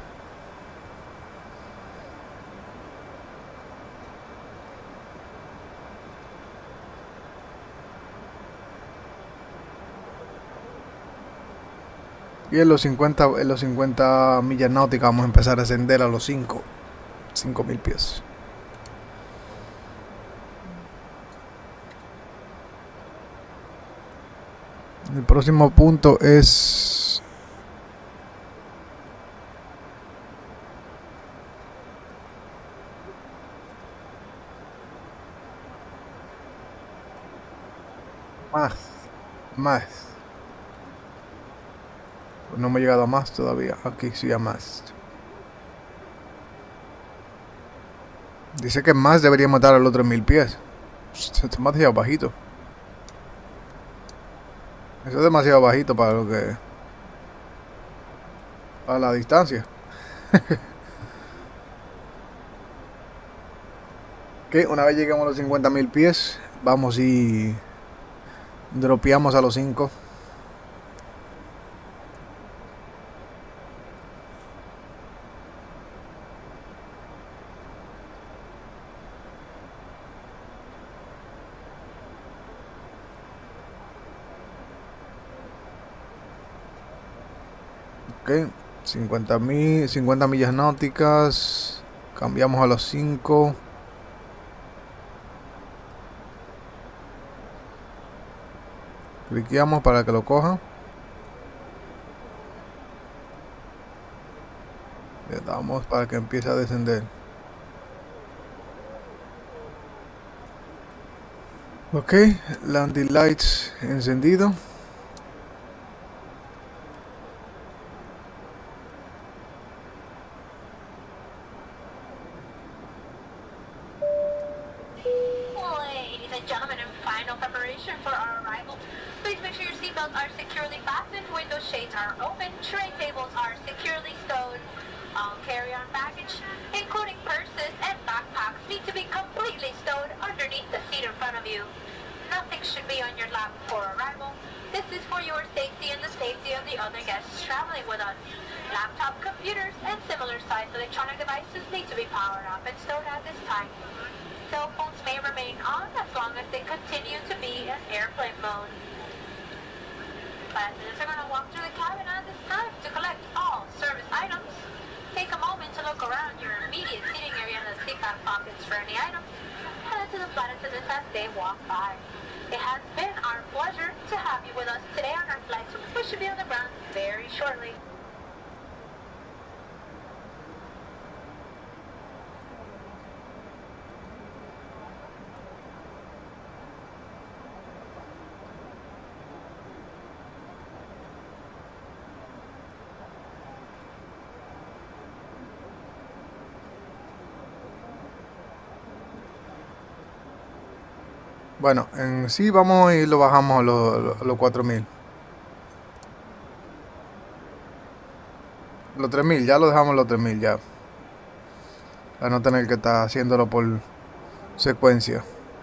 Y en los cincuenta, en los cincuenta millas náuticas vamos a empezar a ascender a los cinco mil pies. El próximo punto es Más. Más. No me he llegado a más todavía. Aquí sí a más. Dice que más debería matar a los tres mil pies. Esto es demasiado bajito. Eso es demasiado bajito para lo que... Para la distancia. Ok, una vez lleguemos a los cincuenta mil pies, vamos y... dropeamos a los cinco. Ok, cincuenta mil, cincuenta millas náuticas. Cambiamos a los cinco. Cliqueamos para que lo coja. Le damos para que empiece a descender. Ok, landing lights encendido. Ladies and gentlemen, in final preparation for our arrival, please make sure your seatbelts are securely fastened, window shades are open, tray tables are securely stowed. All carry-on baggage, including purses and backpacks, need to be completely stowed underneath the seat in front of you. Nothing should be on your lap before arrival. This is for your safety and the safety of the other guests traveling with us. Laptop computers and similar sized electronic devices need to be powered up and stowed at this time. Cell phones may remain on as long as they continue to be in airplane mode. Passengers are going to walk through the cabin at this time to collect all service items. Take a moment to look around your immediate seating area and the seat back pockets for any items. Head to the flight attendants as they walk by. It has been our pleasure to have you with us today on our flight, so we should be on the ground very shortly. Bueno, en sí vamos y lo bajamos a los, los cuatro mil. Los tres mil, ya lo dejamos los tres mil ya. Para no tener que estar haciéndolo por secuencia.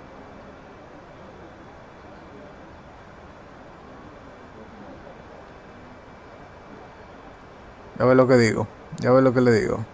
Ya ves lo que digo. Ya ves lo que le digo.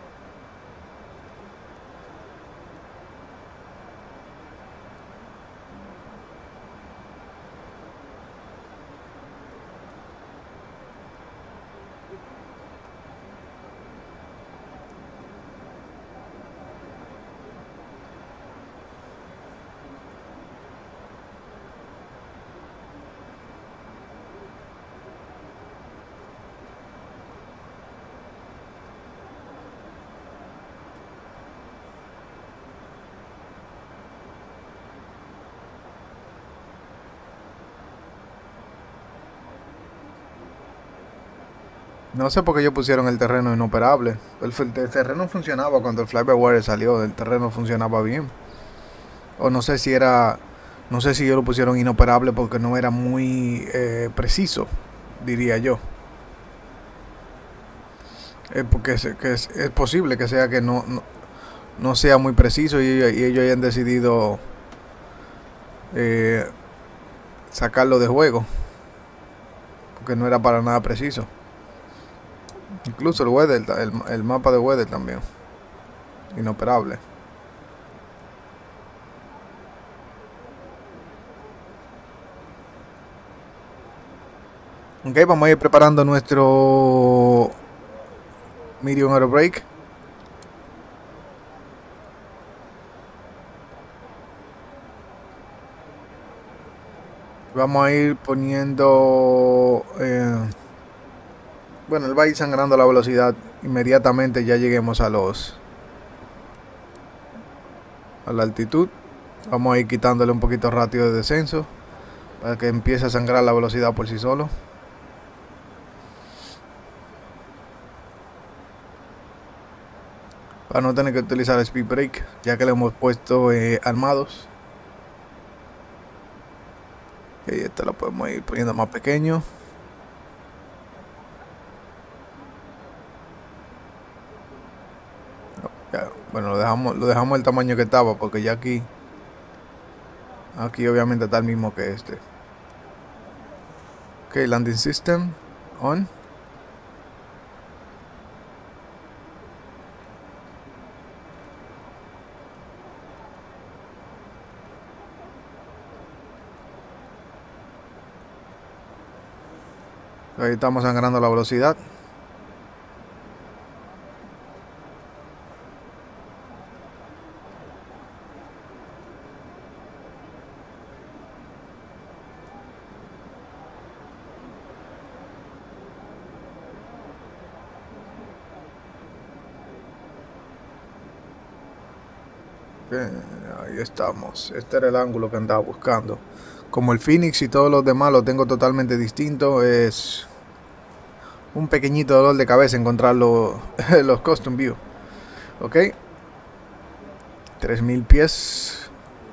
No sé por qué ellos pusieron el terreno inoperable. El, el terreno funcionaba cuando el Fly-by-Wire salió. El terreno funcionaba bien. O no sé si era... No sé si ellos lo pusieron inoperable porque no era muy eh, preciso, diría yo. Eh, porque es, que es, es posible que sea que no, no, no sea muy preciso y, y ellos hayan decidido eh, sacarlo de juego. Porque no era para nada preciso. Incluso el weather, el, el mapa de weather también. Inoperable. Ok, vamos a ir preparando nuestro medium auto brake. Vamos a ir poniendo... Eh, bueno, él va a ir sangrando la velocidad inmediatamente ya lleguemos a los... a la altitud. Vamos a ir quitándole un poquito ratio de descenso. para que empiece a sangrar la velocidad por sí solo. Para no tener que utilizar el speed brake, ya que le hemos puesto eh, armados. Y este lo podemos ir poniendo más pequeño. Ya, bueno, lo dejamos, lo dejamos el tamaño que estaba, porque ya aquí, aquí obviamente está el mismo que este. Ok, landing system on. Ahí estamos sangrando la velocidad. Ahí estamos. Este era el ángulo que andaba buscando. Como el Phoenix y todos los demás lo tengo totalmente distinto, es un pequeñito dolor de cabeza encontrar los, los custom view. Ok, tres mil pies.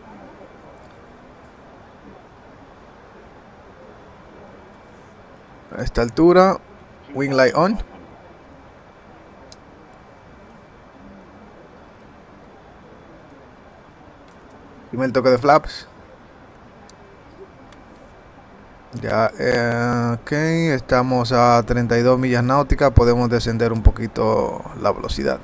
A esta altura, wing light on. Primer toque de flaps. Ya, eh, ok, estamos a treinta y dos millas náuticas. Podemos descender un poquito la velocidad.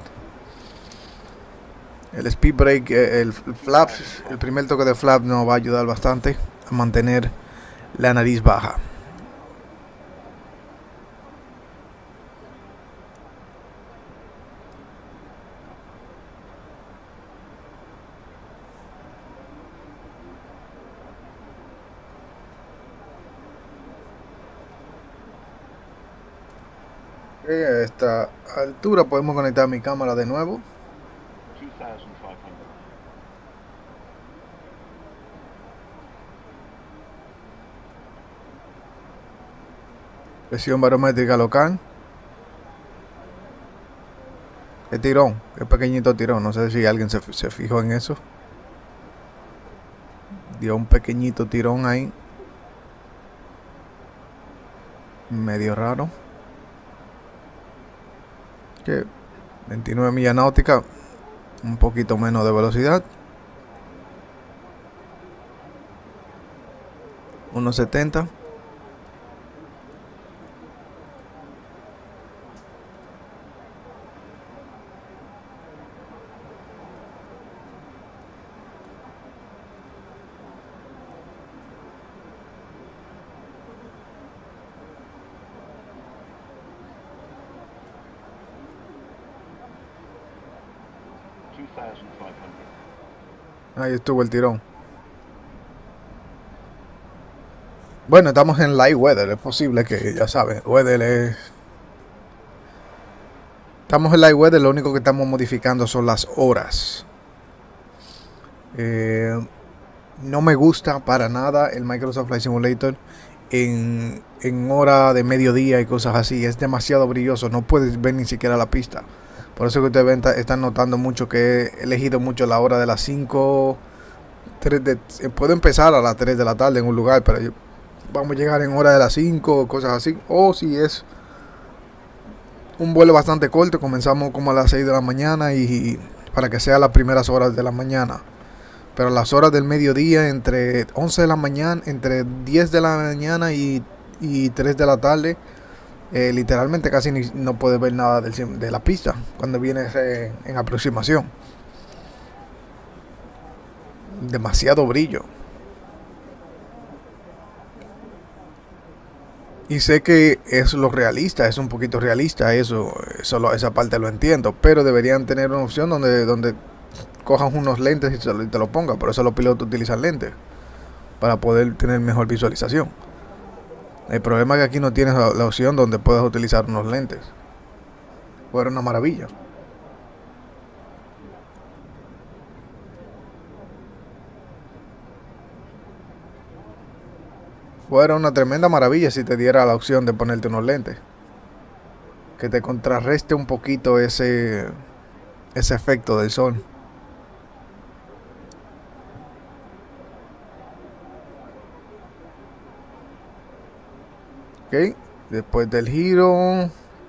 El speed brake, el flaps, el primer toque de flap nos va a ayudar bastante a mantener la nariz baja. A esta altura podemos conectar mi cámara de nuevo. Presión barométrica local. El tirón, el pequeñito tirón, no sé si alguien se, se fijó en eso. Dio un pequeñito tirón ahí. Medio raro. Que veintinueve millas náuticas, un poquito menos de velocidad. uno setenta. Ahí estuvo el tirón. Bueno, estamos en light weather. Es posible que, ya saben, weather es... Estamos en light weather. Lo único que estamos modificando son las horas. Eh, no me gusta para nada el Microsoft Flight Simulator en, en hora de mediodía y cosas así. Es demasiado brilloso. No puedes ver ni siquiera la pista. Por eso que ustedes ven, están notando mucho que he elegido mucho la hora de las cinco. tres de, puedo empezar a las tres de la tarde en un lugar, pero yo, vamos a llegar en hora de las cinco, cosas así. O si es un vuelo bastante corto, comenzamos como a las seis de la mañana y, y para que sea las primeras horas de la mañana. Pero las horas del mediodía, entre once de la mañana, entre diez de la mañana y, y tres de la tarde, Eh, literalmente casi ni, no puedes ver nada del, de la pista cuando vienes eh, en aproximación. Demasiado brillo. Y sé que es lo realista, es un poquito realista eso, solo esa parte lo entiendo, pero deberían tener una opción donde, donde cojan unos lentes y te lo, te lo pongan. Por eso los pilotos utilizan lentes, para poder tener mejor visualización. El problema es que aquí no tienes la, la opción donde puedas utilizar unos lentes. Fuera una maravilla. Fuera una tremenda maravilla si te diera la opción de ponerte unos lentes que te contrarreste un poquito ese ese efecto del sol. Ok, después del giro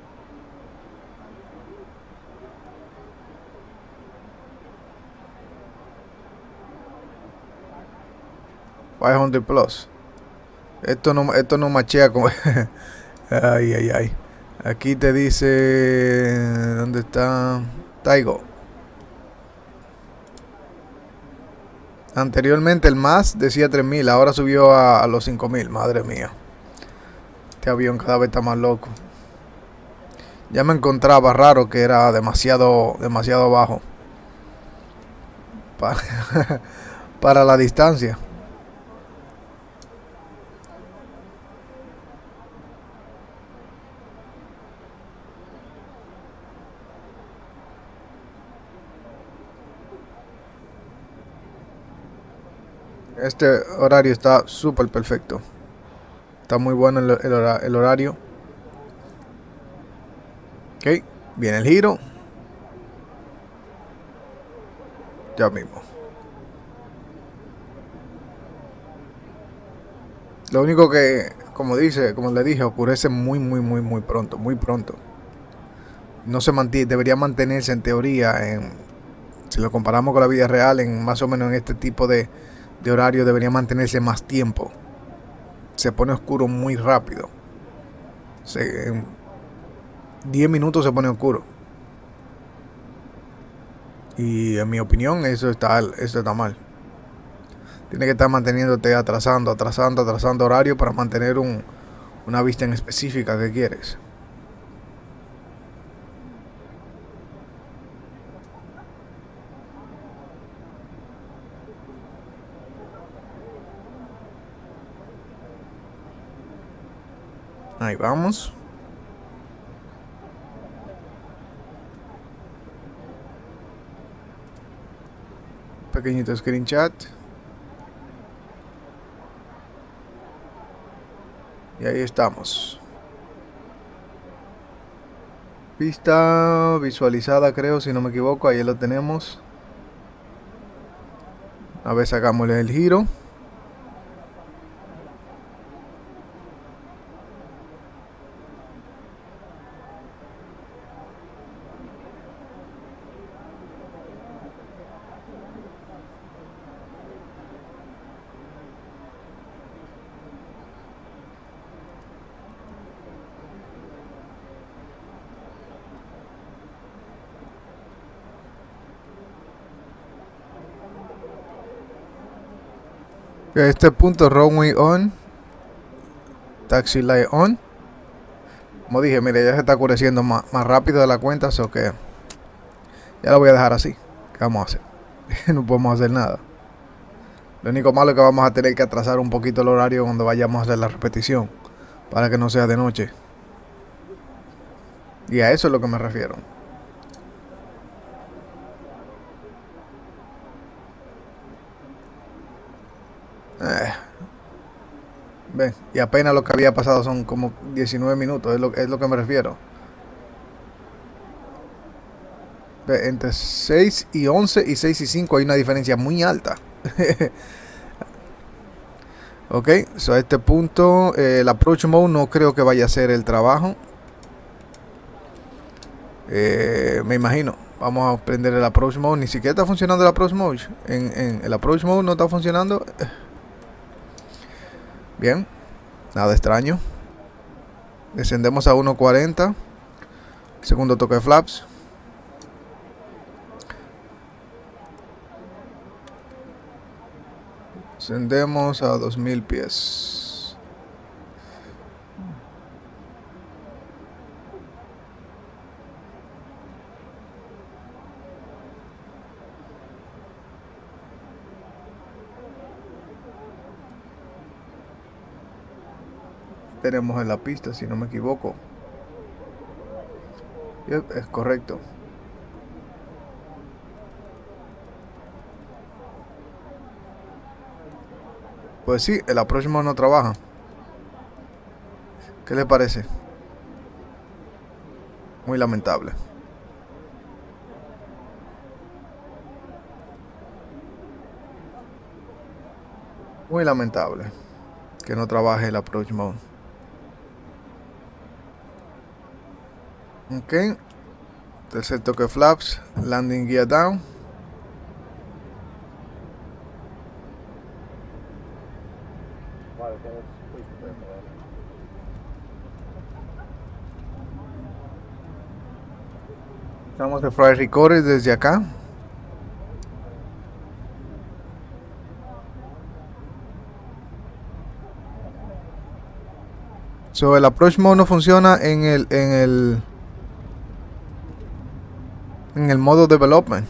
quinientos plus. Esto no, esto no machea con ay, ay, ay. Aquí te dice ¿dónde está? Taigo. Anteriormente el más decía tres mil, ahora subió a, a los cinco mil. Madre mía. Este avión cada vez está más loco. Ya me encontraba raro que era demasiado demasiado bajo para, para la distancia. Este horario está súper perfecto. Está muy bueno el, el, hora, el horario. Ok, viene el giro. Ya mismo. Lo único que, como dice, como le dije, ocurre muy, muy, muy, muy pronto, muy pronto. No se mantiene, debería mantenerse en teoría, en, si lo comparamos con la vida real, en más o menos en este tipo de, de horario debería mantenerse más tiempo. Se pone oscuro muy rápido. Se, en diez minutos se pone oscuro. Y en mi opinión eso está, eso está mal. Tiene que estar manteniéndote atrasando, atrasando, atrasando horario para mantener un, una vista en específica que quieres. Ahí vamos. Pequeñito screenshot. Y ahí estamos. Pista visualizada, creo, si no me equivoco. Ahí lo tenemos. A ver, sacámosle el giro. Este punto, runway on, taxi light on. Como dije, mire, ya se está oscureciendo más, más rápido de la cuenta, eso que ya lo voy a dejar así. ¿Qué vamos a hacer? No podemos hacer nada. Lo único malo es que vamos a tener que atrasar un poquito el horario cuando vayamos a hacer la repetición, para que no sea de noche. Y a eso es lo que me refiero. Eh. Ven, y apenas lo que había pasado son como diecinueve minutos, es lo, es lo que me refiero. Ve, entre seis y once y seis y cinco hay una diferencia muy alta. Ok, so a este punto eh, el approach mode no creo que vaya a hacer el trabajo. Eh, me imagino. Vamos a prender el approach mode. Ni siquiera está funcionando el approach mode. En, en el approach mode no está funcionando. Bien, nada extraño. Descendemos a uno cuarenta. Segundo toque de flaps. Descendemos a dos mil pies. Tenemos en la pista, si no me equivoco. Yep, es correcto. Pues sí, el approach mode no trabaja. ¿Qué le parece? Muy lamentable. Muy lamentable que no trabaje el approach mode. Ok. Tercer toque flaps. Landing gear down. Estamos de Fry Recorder desde acá. So, el approach mode no funciona en el en el en el modo development.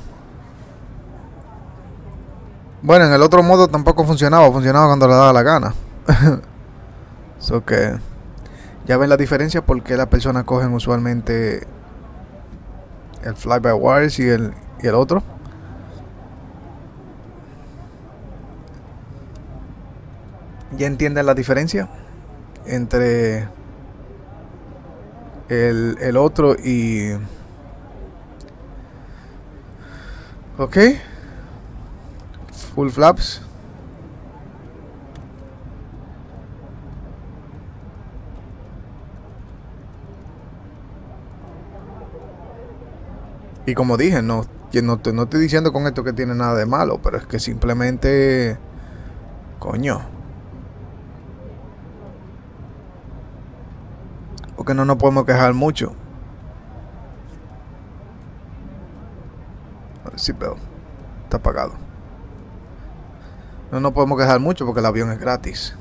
Bueno, en el otro modo tampoco funcionaba, funcionaba cuando le daba la gana. So que ya ven la diferencia porque las personas cogen usualmente el fly by wires y el y el otro. ¿Ya entienden la diferencia entre el, el otro y... ok, full flaps. Y como dije, no, no, no estoy diciendo con esto que tiene nada de malo, pero es que simplemente, coño, porque no nos podemos quejar mucho. Sí, pero está apagado. No nos podemos quejar mucho porque el avión es gratis,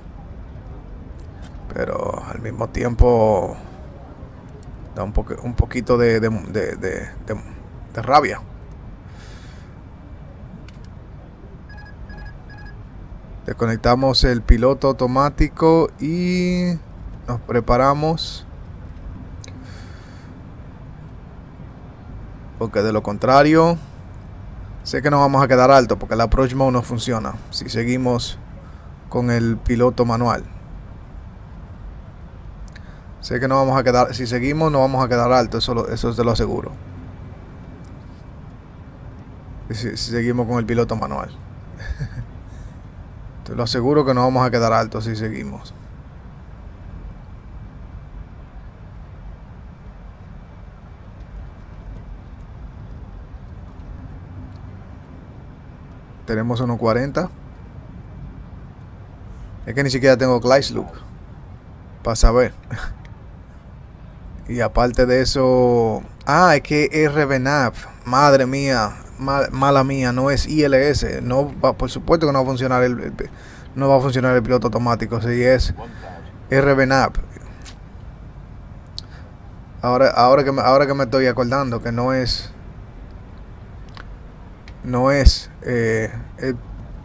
pero al mismo tiempo da un, po un poquito de, de, de, de, de, de rabia. Desconectamos el piloto automático y nos preparamos, porque de lo contrario sé que nos vamos a quedar alto porque el approach mode no funciona si seguimos con el piloto manual. Sé que no vamos a quedar, si seguimos no vamos a quedar alto, eso, lo, eso te lo aseguro. Si, si seguimos con el piloto manual. Te lo aseguro que no vamos a quedar altos si seguimos. Tenemos unos cuarenta. Es que ni siquiera tengo Glide Loop para saber. Y aparte de eso, ah, es que R V N A V, madre mía, mal, mala mía, no es I L S, no va, por supuesto que no va a funcionar el, el no va a funcionar el piloto automático, si es R V N A V. Ahora, ahora que me, ahora que me estoy acordando que no es no es eh, el,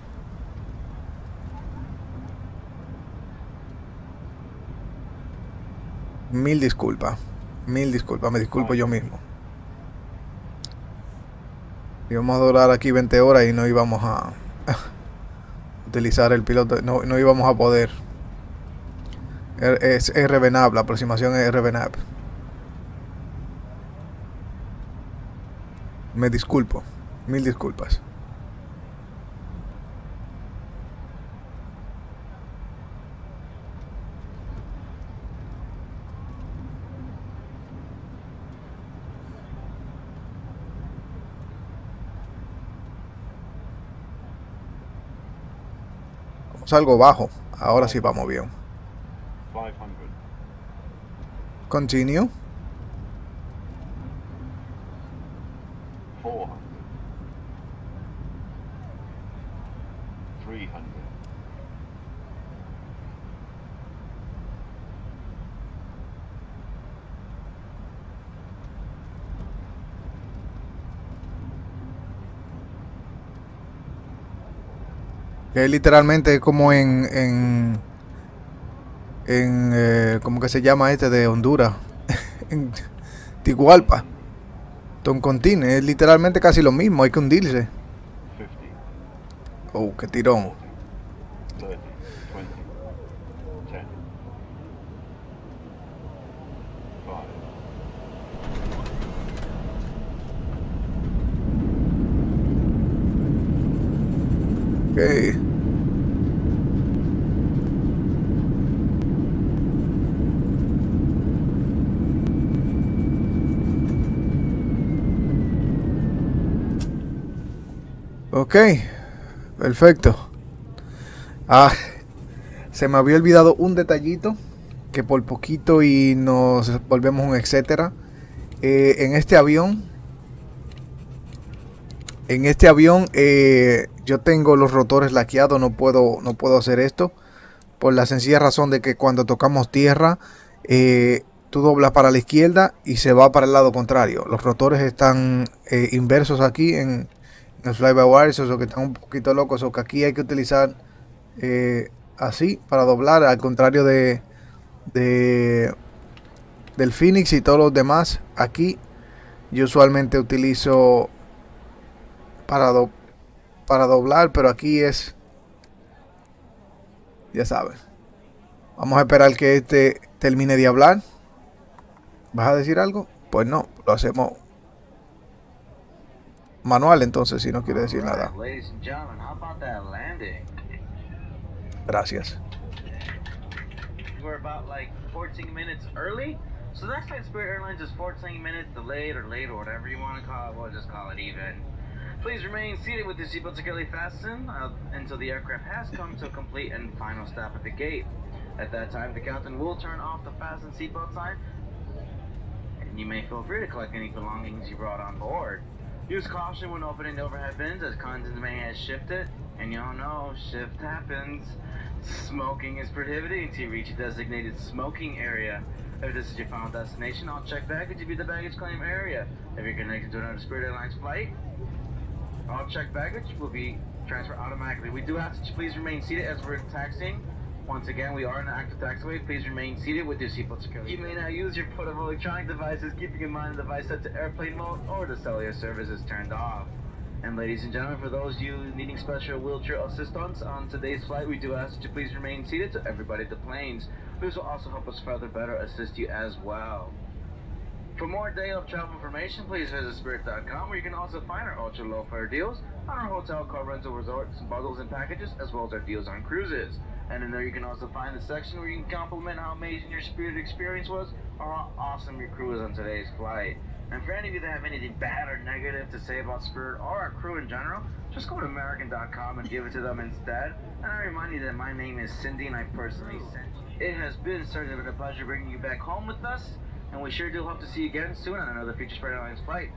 mil disculpas, mil disculpas, me disculpo yo mismo. Íbamos a durar aquí veinte horas y no íbamos a utilizar el piloto, no, no íbamos a poder. Es R V N A V, la aproximación es R V N A V. Me disculpo, mil disculpas. Algo bajo, ahora sí vamos bien. Continue. Que literalmente como en en, en eh, ¿cómo que se llama este de Honduras? En Tigualpa, Toncontín, es literalmente casi lo mismo, hay que hundirse. Oh, qué tirón. Ok. Ok, perfecto. Ah, se me había olvidado un detallito que por poquito y nos volvemos un etcétera. Eh, en este avión, en este avión eh, yo tengo los rotores laqueados, no puedo, no puedo hacer esto por la sencilla razón de que cuando tocamos tierra, eh, tú doblas para la izquierda y se va para el lado contrario. Los rotores están eh, inversos aquí en el fly-by-wire, eso que están un poquito locos, o que aquí hay que utilizar eh, así para doblar, al contrario de, de del Phoenix y todos los demás. Aquí yo usualmente utilizo para, do, para doblar, pero aquí es, ya saben. Vamos a esperar que este termine de hablar. ¿Vas a decir algo? Pues no, lo hacemos manual entonces, si no quiere decir nada. Gracias. We're about like fourteen minutes early. So the next flight Spirit Airlines is fourteen minutes delayed or late or whatever you want to call it. We'll just call it even. Please remain seated with your seatbelt securely fastened uh, until the aircraft has come to a complete and final stop at the gate. At that time, the captain will turn off the fasten seatbelt sign, and you may feel free to collect any belongings you brought on board. Use caution when opening the overhead bins, as contents may have shifted, and y'all know shift happens. Smoking is prohibited until you reach a designated smoking area. If this is your final destination, all checked baggage will be the baggage claim area. If you're connected to another Spirit Airlines flight, all checked baggage will be transferred automatically. We do ask that you please remain seated as we're taxiing. Once again, we are in an active taxiway. Please remain seated with your seatbelt securely. You may now use your portable electronic devices, keeping in mind the device set to airplane mode or the cellular service is turned off. And ladies and gentlemen, for those of you needing special wheelchair assistance on today's flight, we do ask that you please remain seated to everybody at the planes. This will also help us further better assist you as well. For more day of travel information, please visit Spirit dot com, where you can also find our ultra low fare deals on our hotel, car rental, resorts, bundles, and packages, as well as our deals on cruises. And in there you can also find the section where you can compliment how amazing your Spirit experience was or how awesome your crew is on today's flight. And for any of you that have anything bad or negative to say about Spirit or our crew in general, just go to American dot com and give it to them instead. And I remind you that my name is Cindy and I personally sent you. It has been certainly been a pleasure bringing you back home with us, and we sure do hope to see you again soon on another future Spirit Airlines flight.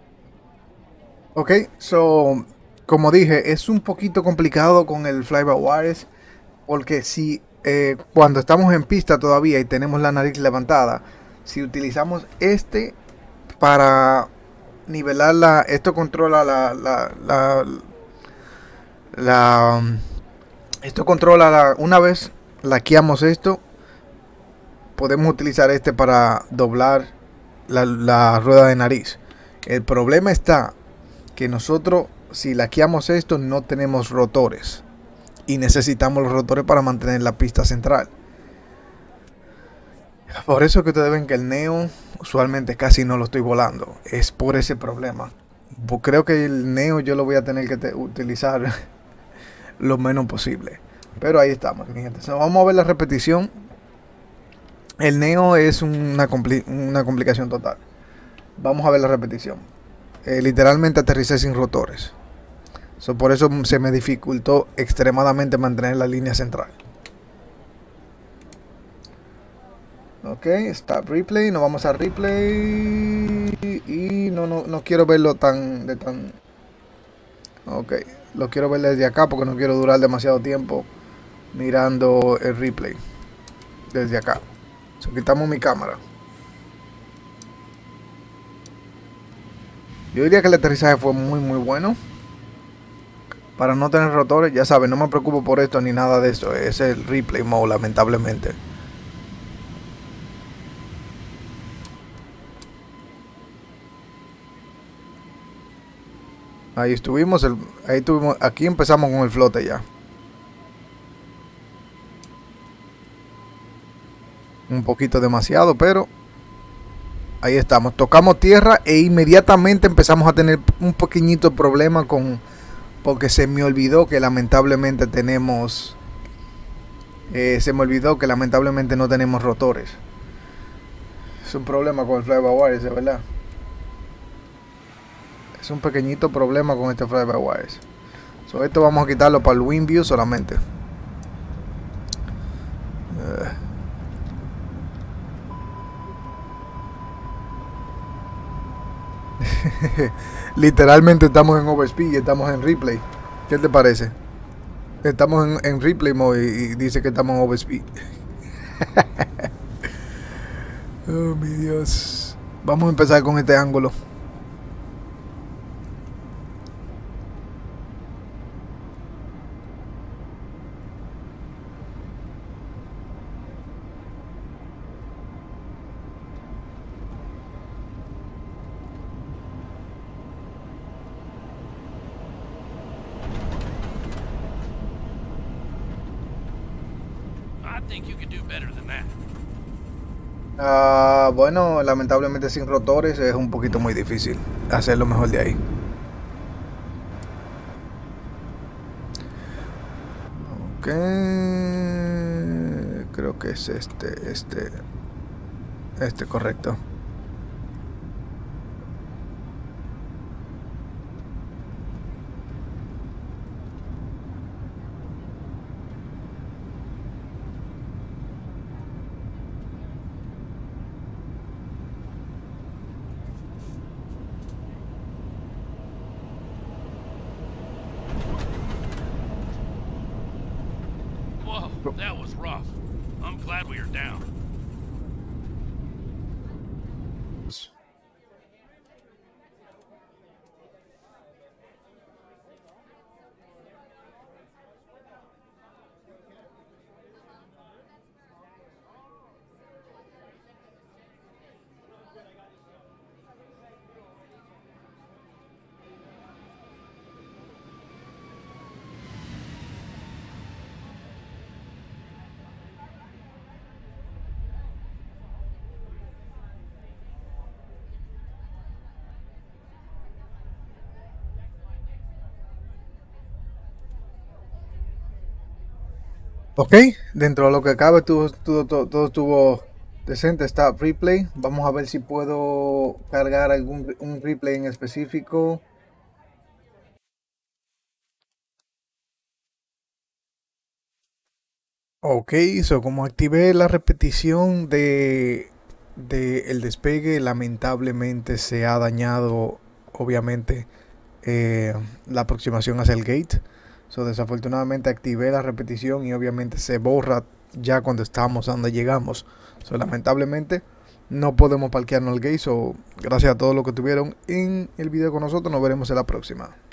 Ok, so, como dije, es un poquito complicado con el fly-by-wires, porque si eh, cuando estamos en pista todavía y tenemos la nariz levantada, si utilizamos este para nivelar la, esto controla la, la, la, la esto controla la, una vez laqueamos esto, podemos utilizar este para doblar la, la rueda de nariz. El problema está que nosotros, si laqueamos esto, no tenemos rotores y necesitamos los rotores para mantener la pista central. Por eso que ustedes ven que el Neo usualmente casi no lo estoy volando. Es por ese problema. Creo que el Neo yo lo voy a tener que utilizar lo menos posible. Pero ahí estamos, mi gente. So, vamos a ver la repetición. El Neo es una, compli una complicación total. Vamos a ver la repetición. Eh, literalmente aterricé sin rotores. So, por eso se me dificultó extremadamente mantener la línea central. Ok, stop replay, nos vamos a replay y no, no, no quiero verlo tan, de tan... Ok, lo quiero ver desde acá porque no quiero durar demasiado tiempo mirando el replay desde acá. So, quitamos mi cámara. Yo diría que el aterrizaje fue muy muy bueno. Para no tener rotores, ya saben, no me preocupo por esto ni nada de esto. Es el replay mode, lamentablemente. Ahí estuvimos, el, ahí tuvimos, aquí empezamos con el flote ya. Un poquito demasiado, pero ahí estamos. Tocamos tierra e inmediatamente empezamos a tener un pequeñito problema con, porque se me olvidó que lamentablemente tenemos eh, se me olvidó que lamentablemente no tenemos rotores. Es un problema con el fly-by-wire, de verdad. Es un pequeñito problema con este fly-by-wire. So, esto vamos a quitarlo para el wind view solamente. Uh. Literalmente estamos en overspeed y estamos en replay. ¿Qué te parece? Estamos en, en replay mode y, y dice que estamos en overspeed. Oh mi Dios. Vamos a empezar con este ángulo. Uh, bueno, lamentablemente sin rotores es un poquito muy difícil hacerlo mejor de ahí. Ok, creo que es este, este, este correcto. That was rough. I'm glad we are down. Ok, dentro de lo que cabe todo, todo, todo, todo estuvo decente. Está replay. Vamos a ver si puedo cargar algún un replay en específico. Ok, so como activé la repetición de, de el despegue, lamentablemente se ha dañado obviamente eh, la aproximación hacia el gate. So, desafortunadamente activé la repetición y obviamente se borra ya cuando estamos donde llegamos. So, lamentablemente no podemos parquearnos el gate. So, gracias a todos los que estuvieron en el video con nosotros. Nos veremos en la próxima.